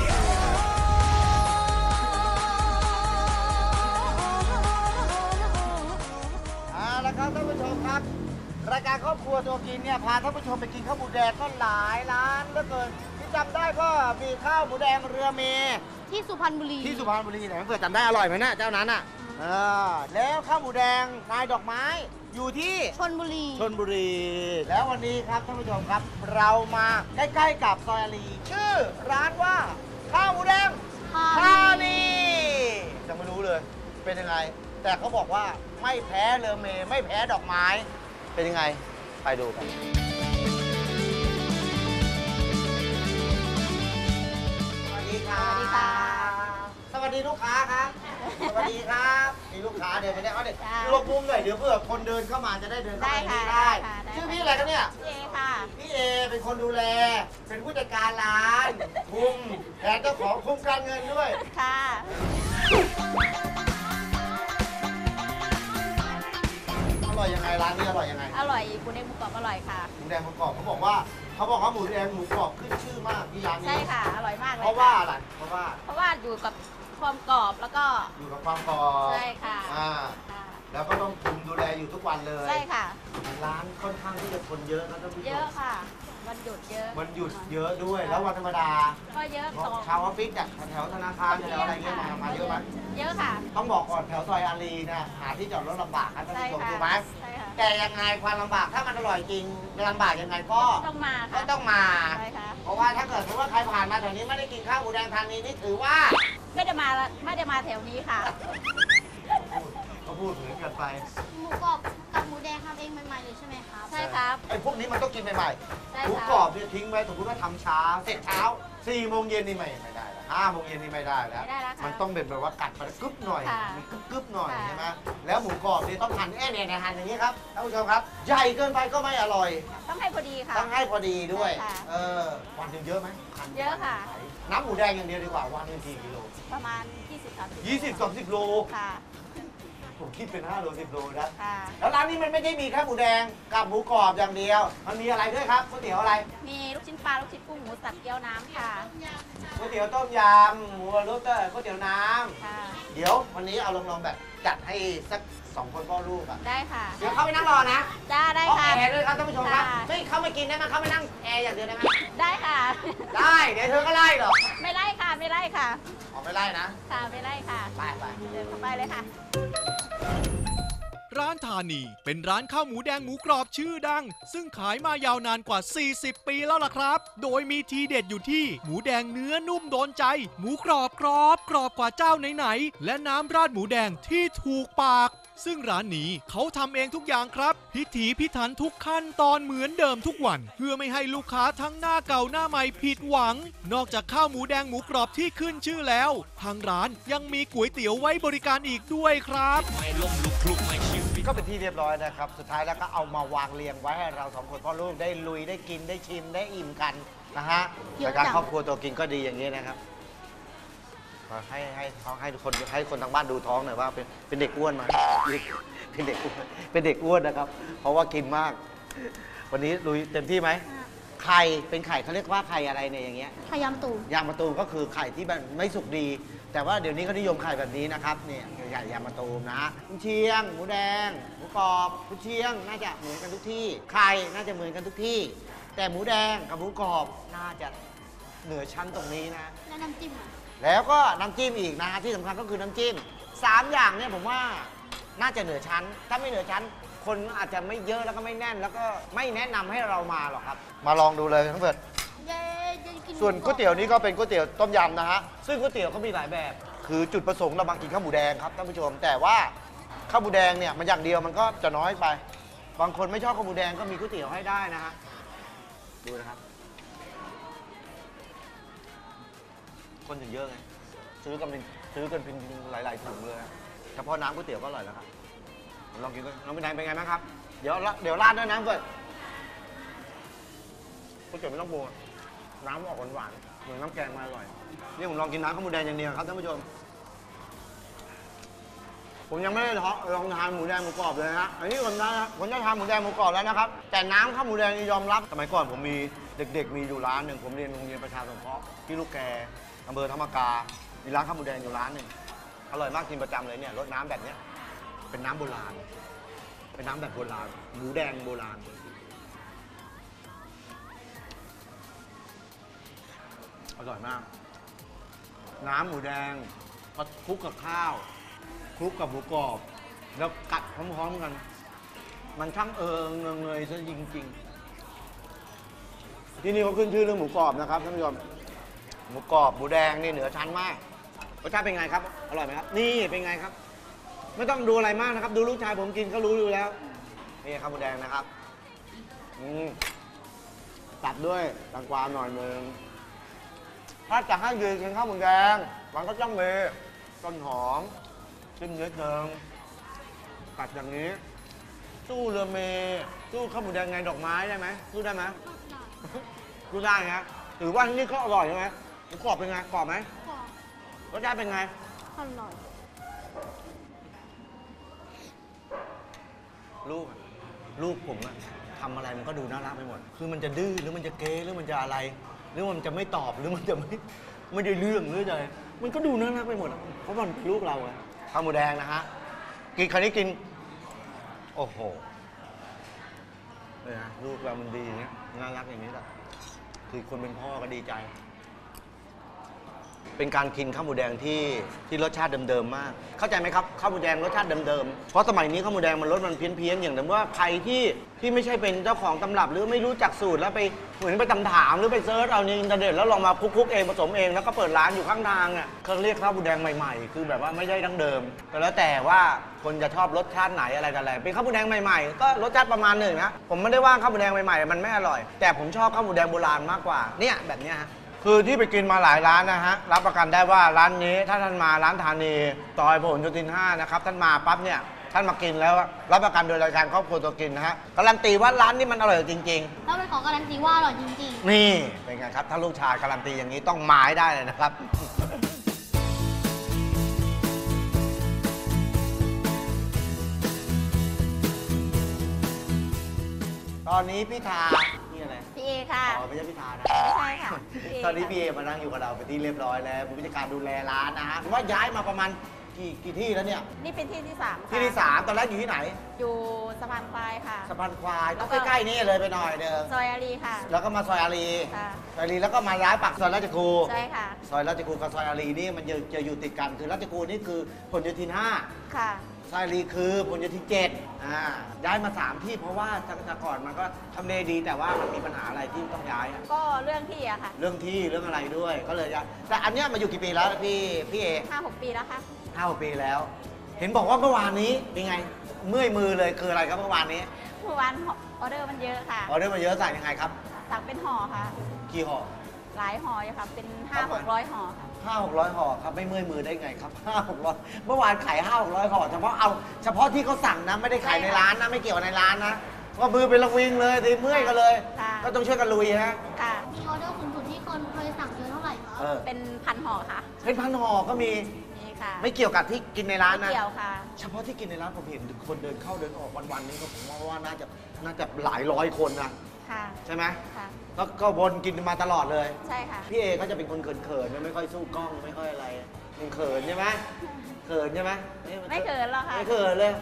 แล้วครับท่านผู้ชมครับรายการครอบครัวตัวกินเนี่ยพาท่านผู้ชมไปกินข้าวหมูแดงก็หลายร้านเหลือเกินที่จำได้ก็มีข้าวหมูแดงเรือเมที่สุพรรณบุรีไหนเพื่อจำได้อร่อยไหมนะเจ้านั้นอ่ะแล้วข้าวหมูแดงนายดอกไม้อยู่ที่ชลบุรีแล้ววันนี้ครับท่านผู้ชมครับเรามาใกล้ๆกับซอยอารีชื่อร้านว่าข้าวหมูแดงธานีจะไม่รู้เลยเป็นยังไงแต่เขาบอกว่าไม่แพ้เรือเมไม่แพ้ดอกไม้เป็นยังไงไปดูกันสวัสดีลูกค้าครับสวัสดีครับมีลูกค้าเดินไปได้เขาเด็กรวบมุมหน่อยเดี๋ยวเพื่อคนเดินเข้ามาจะได้เดินเข้ามาได้ชื่อพี่อะไรครับเนี่ยเอค่ะพี่เอเป็นคนดูแลเป็นผู้จัดการร้านคุมแทนเจ้าของคุมการเงินด้วยค่ะอร่อยยังไงร้านนี้อร่อยยังไงอร่อยหมูแดงหมูกรอบอร่อยค่ะหมูแดงหมูกรอบเขาบอกว่าหมูแดงหมูกรอบขึ้นชื่อมากที่ร้านนี้ใช่ค่ะอร่อยมากเลยเพราะว่าอะไรเพราะว่าอยู่กับความกรอบแล้วก็อยู่กับความกรอบใช่ค่ะอ่าค่ะแล้วก็ต้องคุมดูแลอยู่ทุกวันเลยใช่ค่ะร้านค่อนข้างที่จะคนเยอะนะท่านผู้ชมเยอะค่ะ วันหยุดเยอะวันหยุดเยอะด้วย แล้ววันธรรมดาก็เยอะสองชาวออฟฟิศจากแถวธนาคารแถวอะไรเงี้ยมาเยอะไหมเยอะค่ะต้องบอกก่อนแถวซอยอารีนะหาที่จอดรถลำบากครับท่านใช่ผู้ชมค่ะถูกไหมใช่ค่ะแต่ยังไงความลำบากถ้ามันอร่อยจริงลำบากยังไงก็ต้องมาก็ค่ะต้องมาใช่ค่ะเพราะว่าถ้าเกิดสมมติว่าใครผ่านมาแถวนี้ไม่ได้กินข้าวหมูแดงทานนี้นี่ถือว่าไม่ได้มาแถวนี้ค่ะก็พูดเหมือนกันไปหมูกรอบกับหมูแดงทำเองใหม่ๆเลยใช่ไหมครับ ใช่ครับไอ้พวกนี้มันต้องกินใหม่ใช่ๆหมูครับกรอบเนี่ยทิ้งไว้สมมติว่าทำเช้าเสร็จเช้า4 โมงเย็นนี่ไม่ได้แล้ว5 โมงเย็นนี่ไม่ได้แล้วไม่ได้แล้วค่ะมันต้องเป็นแบบว่ากัดไปกึ๊บหน่อยค่ะมีกึ๊บหน่อยค่ะใช่ไหมแล้วหมูกรอบเนี่ยต้องหั่นเนี่ยหั่นอย่างนี้ครับท่านผู้ชมครับ ใหญ่เกินไปก็ไม่อร่อยต้องให้พอดีค่ะต้องให้พอดีด้วยใช่ค่ะวันหนึ่งเยอะไหมพันเยอะค่ะน้ำหมูแดงอย่างเดียวดีกว่าวันหนึงกี่กิโลประมาณ 20-30 20-30 โลค่ะผมคิดเป็น5 โล 10 โลนะค่ะแล้วร้านนี้มันไม่ได้มีแค่หมูแดงกับหมูกรอบอย่างเดียว มันมีอะไรด้วยครับก๋วยเตี๋ยวอะไรมีลูกชิ้นปลา ลูกชิ้นกุ้ง หมูสับเกี๊ยวน้ำค่ะก๋วยเตี๋ยวต้มยำหมูรสก๋วยเตี๋ยวน้ค่ะำเดี๋ยววันนี้เอาลองแบบจัดให้สัก2 คนพ่อลูกอะได้ค่ะเดี๋ยวเข้าไปนั่งรอนะจ้าได้ห้องค่ะแอร์ด้วยครับท่านผู้ชมครับค่ะไม่เข้ามากินได้ไหมเข้ามานั่งแอร์อย่างเดียวได้ไหมได้ค่ะได้เดี๋ยวเธอก็ไล่หรอกไม่ไล่ค่ะ ไม่ไล่ค่ะออกไม่ไล่นะค่ะ ไม่ไล่ค่ะไปเดินเข้าไปเลยค่ะร้านธานีเป็นร้านข้าวหมูแดงหมูกรอบชื่อดัง ซึ่งขายมายาวนานกว่า 40 ปีแล้วล่ะครับ โดยมีทีเด็ดอยู่ที่หมูแดงเนื้อนุ่มโดนใจ หมูกรอบกรอบกว่าเจ้าไหนๆและน้ำราดหมูแดงที่ถูกปาก ซึ่งร้านนี้เขาทำเองทุกอย่างครับ พิถีพิถันทุกขั้นตอนเหมือนเดิมทุกวัน เพื่อไม่ให้ลูกค้าทั้งหน้าเก่าหน้าใหม่ผิดหวัง นอกจากข้าวหมูแดงหมูกรอบที่ขึ้นชื่อแล้ว ทางร้านยังมีก๋วยเตี๋ยวไว้บริการอีกด้วยครับก็เป็นที่เรียบร้อยนะครับ สุดท้ายแล้วก็เอามาวางเรียงไว้ให้เรา2 คนพ่อลูกได้ลุยได้กินได้ชิมได้อิ่มกันนะฮะเยอะรายการจังครอบครัวตัวกินก็ดีอย่างนี้นะครับให้คนทางบ้านดูท้องหน่อยว่าเป็นเด็กอ้วนไหมเป็นเด็กอ้วนนะครับ เพราะว่ากินมาก วันนี้ลุยเต็มที่ไหมไข่เป็นไข่เขาเรียกว่าไข่อะไรเนี่ยอย่างเงี้ยพยายามตูมยางมะตูมก็คือไข่ที่มันไม่สุกดี แต่ว่าเดี๋ยวนี้เขานิยมไข่แบบนี้นะครับเนี่ยไข่ยางมะตูมนะกุนเชียงหมูแดงหมูกรอบกุนเชียงน่าจะเหมือนกันทุกที่ไข่น่าจะเหมือนกันทุกที่ แต่หมูแดงกับหมูกรอบน่าจะเหนือชั้นตรงนี้นะแล้วน้ำจิ้มอ่ะแล้วก็น้ำจิ้มอีกนะฮะที่สำคัญก็คือน้ำจิ้ม3 อย่างเนี่ยผมว่าน่าจะเหนือชั้น ถ้าไม่เหนือชั้น คนอาจจะไม่เยอะแล้วก็ไม่แน่น แล้วก็ไม่แนะนำให้เรามาหรอกครับ มาลองดูเลยทั้งเบิดเย้จะกินส่วนก๋วยเตี๋ยวนี้ก็เป็นก๋วยเตี๋ยวต้มยำนะฮะ ซึ่งก๋วยเตี๋ยวเขามีหลายแบบ คือจุดประสงค์เรามากินข้าวหมูแดงครับท่านผู้ชม แต่ว่าข้าวหมูแดงเนี่ยมันอย่างเดียวมันก็จะน้อยไป บางคนไม่ชอบข้าวหมูแดงก็มีก๋วยเตี๋ยวให้ได้นะฮะ ดูนะครับ คนถึงเยอะไงซื้อกันเป็นหลายๆถุงเลย เฉพาะน้ำก๋วยเตี๋ยวก็อร่อยแล้วครับลองกินกันน้องเป็นไงบ้างครับ เดี๋ยวราดด้วยน้ำก่อนก๋วยเตี๋ยวไม่ต้องปรุงน้ำออกหวานๆเหมือนน้ำแกงมาอร่อย นี่ผมลองกินน้ำข้าวหมูแดงอย่างเดียวครับท่านผู้ชม ผมยังไม่ได้ลองทานหมูแดงหมูกรอบเลยนะอันนี้ผมได้ทานหมูแดงหมูกรอบแล้วนะครับ แต่น้ำข้าวหมูแดงนี่ยอมรับ สมัยก่อนผมมีเด็กๆมีอยู่ร้านหนึ่งผมเรียนโรงเรียนประชาสงเคราะห์ที่ลูกแกอำเภอธรรมกา มีร้านข้าวหมูแดงอยู่ร้านหนึ่งอร่อยมากกินประจำเลยเนี่ยรสน้ำแบบเนี้ยเป็นน้ำโบราณ เป็นน้ำแบบโบราณ หมูแดงโบราณ อร่อยมาก น้ำหมูแดงก็คลุกกับข้าวคลุกกับหมูกรอบ แล้วกัดพร้อมๆกัน มันช่างเงยซะจริงๆ ที่นี่เขาขึ้นชื่อเรื่องหมูกรอบนะครับท่านผู้ชมหมูกรอบหมูแดงนี่เหนือชั้นมากรสชาติเป็นไงครับอร่อยไหมครับนี่เป็นไงครับ ไม่ต้องดูอะไรมากนะครับ ดูลูกชายผมกินก็รู้อยู่แล้วนี่ข้าวหมูแดงนะครับตัดด้วยแตงกวาหน่อยนึงถ้าจะให้ยืนกินข้าวหมูแดงมันก็ต้องมีต้นหอมชิ้นนิดนึงตัดอย่างนี้สู้เรือเมสู้ข้าวหมูแดงไงดอกไม้ได้ไหมสู้ได้ไหมสู้ได้ฮะถือว่าที่นี่ก็อร่อยใช่ไหมหมูกรอบเป็นไงกรอบไหมรสชาติเป็นไงอร่อยลูกผมอะทำอะไรมันก็ดูน่ารักไปหมด คือมันจะดื้อหรือมันจะเก๊หรือมันจะอะไร หรือมันจะไม่ตอบหรือมันจะไม่ไม่ได้เรื่องหรือไงมันก็ดูน่ารักไปหมดอะเพราะมันเป็นลูกเราไงข้าวหมูแดงนะฮะกินคราวนี้กินโอ้โหเนี่ยนะลูกเรามันดีอย่างเงี้ยน่ารักอย่างนี้แหละคือคนเป็นพ่อก็ดีใจ เป็นการกินข้าวหมูแดงที่รสชาติเดิมๆมากเข้าใจไหมครับข้าวหมูแดงรสชาติเดิมๆเพราะสมัยนี้ข้าวหมูแดงมันรสมันเพี้ยนๆอย่างแต่ว่าใครที่ไม่ใช่เป็นเจ้าของตำรับหรือไม่รู้จักสูตรแล้วไปเหมือนไปตำถามหรือไปเซิร์ชเอาในอินเทอร์เน็ตแล้วลองมาคลุกๆเองผสมเองแล้วก็เปิดร้านอยู่ข้างทางอ่ะเขาเรียกข้าวหมูแดงใหม่ๆคือแบบว่าไม่ใช่ดั้งเดิมก็แล้วแต่ว่าคนจะชอบรสชาติไหนอะไรกันอะไรเป็นข้าวหมูแดงใหม่ๆก็รสชาติประมาณหนึ่งนะผมไม่ได้ว่าข้าวหมูแดงใหม่ๆมันไม่อร่อยแต่ผมชอบข้าวหมูแดงโบราณมากกว่าเนี่ยแบบเนี้ยฮะคือที่ไปกินมาหลายร้านนะฮะรับประกันได้ว่าร้านนี้ถ้าท่านมาร้านธานีซอยพหลโยธิน 5นะครับท่านมาปั๊บเนี่ยท่านมากินแล้วรับประกันโดยรายการครอบครัวตัวกินนะฮะการันตีว่าร้านนี้มันอร่อยจริงเราเป็นของการันตีว่าอร่อยจริงๆนี่เป็นไงครับถ้าลูกชายการันตีอย่างนี้ต้องมาให้ได้เลยนะครับตอนนี้พี่ทานี่อะไรๆพี่เอค่ะอ๋อไม่ใช่พี่ทานะไม่ใช่ค่ะพี่เอตอนนี้พี่เอมานั่งอยู่กับเราเป็นที่เรียบร้อยแล้วเป็นผู้จัดการดูแลร้านนะฮะว่าย้ายมาประมาณกี่ที่แล้วเนี่ยนี่เป็นที่ที่3ค่ะที่ที่ 3 ตอนแรกอยู่ที่ไหนอยู่สะพานควายค่ะสะพานควายแล้ก็วก็ใกล้ๆนี่เลยไปหน่อยเดิมซอยอารีค่ะแล้วก็มาซอยอารีค่ะซอยอารีแล้วก็มาย้ายปากซอยราชครูใช่ค่ะซอยราชครูกับซอยอารีนี่มันจะอยู่ติดกันคือราชครูนี่คือพหลโยธิน 5 ค่ะซอยอารีคือพหลโยธิน 7ย้ายมา3ที่เพราะว่าแต่ก่อนมันก็ทำเลดีแต่ว่ามันมีปัญหาอะไรที่ต้องย้ายอะก็เรื่องที่อะค่ะเรื่องที่เรื่องอะไรด้วยก็เลยย้ายแต่อันเนี้ยมาอยู่กี่ปีแล้วพี่เอ 5-6 ปีแล้วค่ะ 5 ปีแล้ว เห็นบอกว่าเมื่อวานนี้เป็นไงเมื่อยมือเลยคืออะไรครับเมื่อวานนี้เมื่อวานออเดอร์มันเยอะค่ะออเดอร์มาเยอะสั่งยังไงครับสั่งเป็นห่อค่ะกี่ห่อหลายห่ออยู่ค่ะ เป็นประมาณ 500-600 ห่อค่ะ 500-600 ห่อครับไม่เมื่อยมือได้ไงครับ500-600เมื่อวานขาย500-600 ห่อเฉพาะที่เขาสั่งนะไม่ได้ขายในร้านนะไม่เกี่ยวในร้านนะก็มือเป็นระวิงเลยทีเมื่อยกันเลยค่ะก็ต้องช่วยกันลุยฮะค่ะมีออเดอร์สูงสุดที่คนเคยสั่งเจอเท่าไหร่คะเป็นพันห่อค่ะเป็นพันห่อก็มีนี่ค่ะไม่เกี่ยวกับที่กินในร้านไม่นะเกี่ยวค่ะเฉพาะที่กินในร้านผมเห็นคนเดินเข้าเดินออกวันๆนี้ก็ผมว่าน่าจะหลายร้อยคนนะค่ะใช่ไหมค่ะก็วนกินมาตลอดเลยใช่ค่ะพี่เอก็จะเป็นคนเขินๆไม่ค่อยสู้กล้องไม่ค่อยอะไรเขินใช่ไหมเขินใช่ไหมไม่เขินหรอกค่ะไม่เขินเลย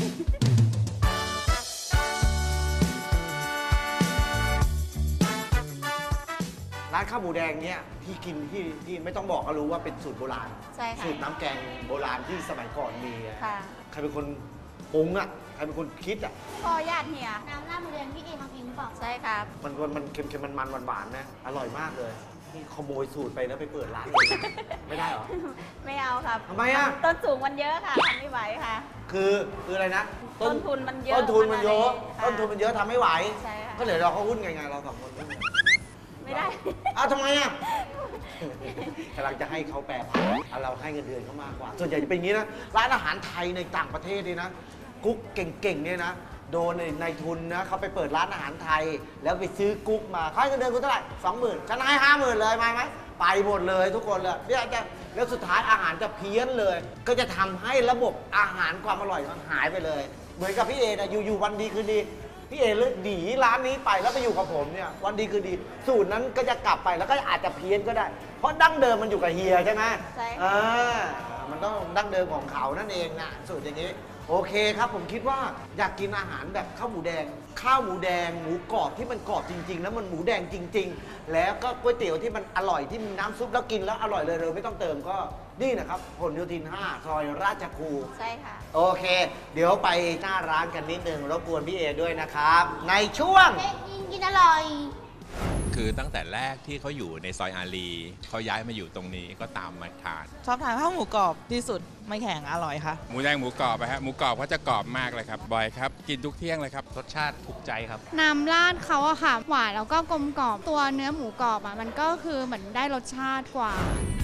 ร้านข้าวหมูแดงเนี่ยที่กินที่ไม่ต้องบอกก็รู้ว่าเป็นสูตรโบราณใช่ค่ะสูตรน้ำแกงโบราณที่สมัยก่อนมีอะค่ะใครเป็นคนปรุงอ่ะใครเป็นคนคิดอ่ะก็ญาติเฮียน้ำราดหมูแดงพี่เอทำเองหรือเปล่าใช่ครับมันเค็มๆมันหวานๆนะอร่อยมากเลยนี่ขโมยสูตรไปแล้วไปเปิดร้านเลยนะไม่ได้เหรอไม่เอาครับทำไมอ่ะต้นสูงมันเยอะค่ะทำไม่ไหวค่ะคืออะไรนะต้นทุนมันเยอะต้นทุนมันเยอะค่ะต้นทุนมันเยอะทำไม่ไหวใช่ค่ะก็เหลือเราเขาหุ้นไงเราสองคนไม่ได้อ้าวทำไมอ่ะ กำลังจะให้เขาแปรผันเราให้เงินเดือนเขามากกว่า ส่วนใหญ่จะเป็นอย่างนี้นะร้านอาหารไทยในต่างประเทศนี่นะกุ๊กเก่งๆเนี่ยนะโดนในทุนนะเขาไปเปิดร้านอาหารไทย แล้วไปซื้อกุ๊กมาเขาให้เงินเดือนคุณเท่าไหร่ 20,000ฉันให้50,000เลยมาไหมไปหมดเลยทุกคนเลยเนี่ยจะแล้วสุดท้ายอาหารจะเพี้ยนเลย ก็จะทำให้ระบบอาหารความอร่อยมันหายไปเลย เหมือนกับพี่เอนะอยู่ๆวันดีคืนดีพี่เอเลิกหนีร้านนี้ไปแล้วไปอยู่กับผมเนี่ยวันดีคืนดีสูตรนั้นก็จะกลับไปแล้วก็อาจจะเพี้ยนก็ได้ เพราะดั้งเดิมมันอยู่กับเฮียใช่ไหมใช่ค่ะมันต้องดั้งเดิมของเขานั่นเองนะสูตรอย่างนี้ โอเคครับผมคิดว่าอยากกินอาหารแบบข้าวหมูแดงหมูกรอบที่มันกรอบจริง ๆ แล้วมันหมูแดงจริง ๆ แล้วก็ก๋วยเตี๋ยวที่มันอร่อยที่มีน้ำซุปแล้วกินแล้วอร่อยเลยไม่ต้องเติมก็นี่นะครับพหลโยธิน 5 ซอยราชครูใช่ค่ะโอเค เดี๋ยวไปหน้าร้านกันนิดนึงรบกวนพี่เอด้วยนะครับ ในช่วงเช็คอินกินอร่อยคือตั้งแต่แรกที่เขาอยู่ในซอยอารีเขาย้ายมาอยู่ตรงนี้ก็ตามมาทานชอบทานข้าวหมูกรอบที่สุดไม่แข็งอร่อยค่ะหมูแดงหมูกรอบฮะหมูกรอบเขาจะกรอบมากเลยครับบ่อยครับ กินทุกเที่ยงเลยครับรสชาติถูกใจครับน้ำราดเขาอะค่ะหวานแล้วก็กลมกล่อมตัวเนื้อหมูกรอบอะมันก็คือเหมือนได้รสชาติกว่า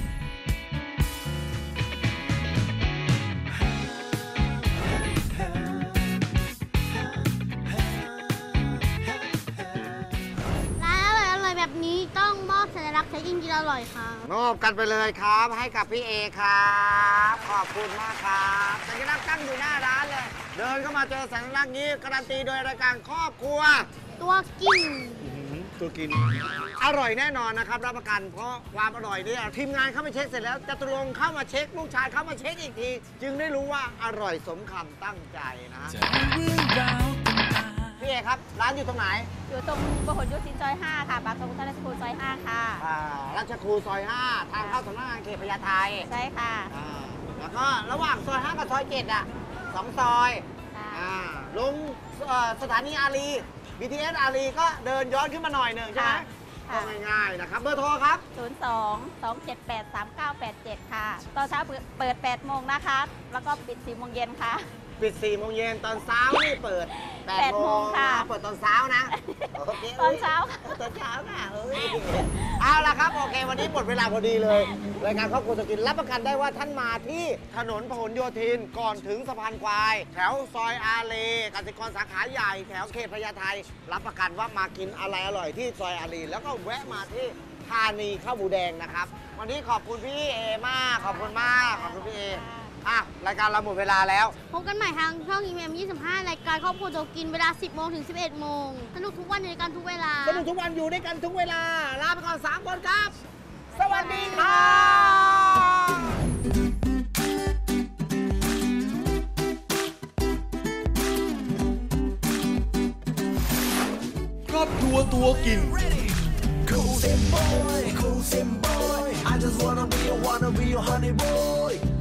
ร้านอร่อยแบบนี้ต้องมอบสัญลักษณ์เช็คอินกินอร่อยค่ะมอบกันไปเลยครับ ให้กับพี่เอครับขอบคุณมากครับสัญลักษณ์ตั้งอยู่หน้าร้านเลย เดินเข้ามาเจอสัญลักษณ์นี้การันตีโดยรายการครอบครัวตัวกินตัวกินอร่อยแน่นอนนะครับรับประกันเพราะความอร่อยเนี่ยทีมงานเข้ามาเช็คเสร็จแล้วจตุรงค์เข้ามาเช็คลูกชายเข้ามาเช็คอีกทีจึงได้รู้ว่าอร่อยสมคำตั้งใจนะพี่เอครับร้านอยู่ตรงไหนอยู่ตรงพหลโยธินซอย 5 ค่ะบางกะพุทธราชครูซอย 5 ค่ะราชครูซอย 5 ทางเข้าสำนักงานเขตพญาไทใช่ค่ะแล้วก็ระหว่างซอย 5 กับซอย 7 อ่ะ2 ซอยลงสถานีอารี BTS อารีก็เดินย้อนขึ้นมาหน่อยหนึ่งใช่ไหมก็ง่ายๆนะครับเบอร์โทรครับ 02-278-3987 ค่ะตอนเช้าเปิด 8 โมงนะคะแล้วก็ปิด 4 โมงเย็นค่ะปิด 4 โมงเย็นตอนเช้านี่เปิด 8 โมงค่ะเปิดตอนเช้านะตอนเช้าค่ะเอาล่ะครับโอเควันนี้หมดเวลาพอดีเลยรายการครอบครัวตัวกินรับประกันได้ว่าท่านมาที่ถนนพหลโยธินก่อนถึงสะพานควายแถวซอยอารีกสิกรสาขาใหญ่แถวเขตพญาไทรับประกันว่ามากินอะไรอร่อยที่ซอยอารีแล้วก็แวะมาที่ธานีข้าวหมูแดงนะครับวันนี้ขอบคุณพี่เอมากขอบคุณมากขอบคุณพี่เอรายการเราหมดเวลาแล้วพบกันใหม่ทางช่องEMM 25รายการครอบครัวตัวกินเวลา 10 โมงถึง 11 โมงสนุกทุกวันอยู่ด้วยกันทุกเวลาสนุกทุกวันอยู่ด้วยกันทุกเวลาลาไปก่อน3 คนครับสวัสดีครับครอบครัวตัวกิน Cool sim boy, I just wanna be your honey boy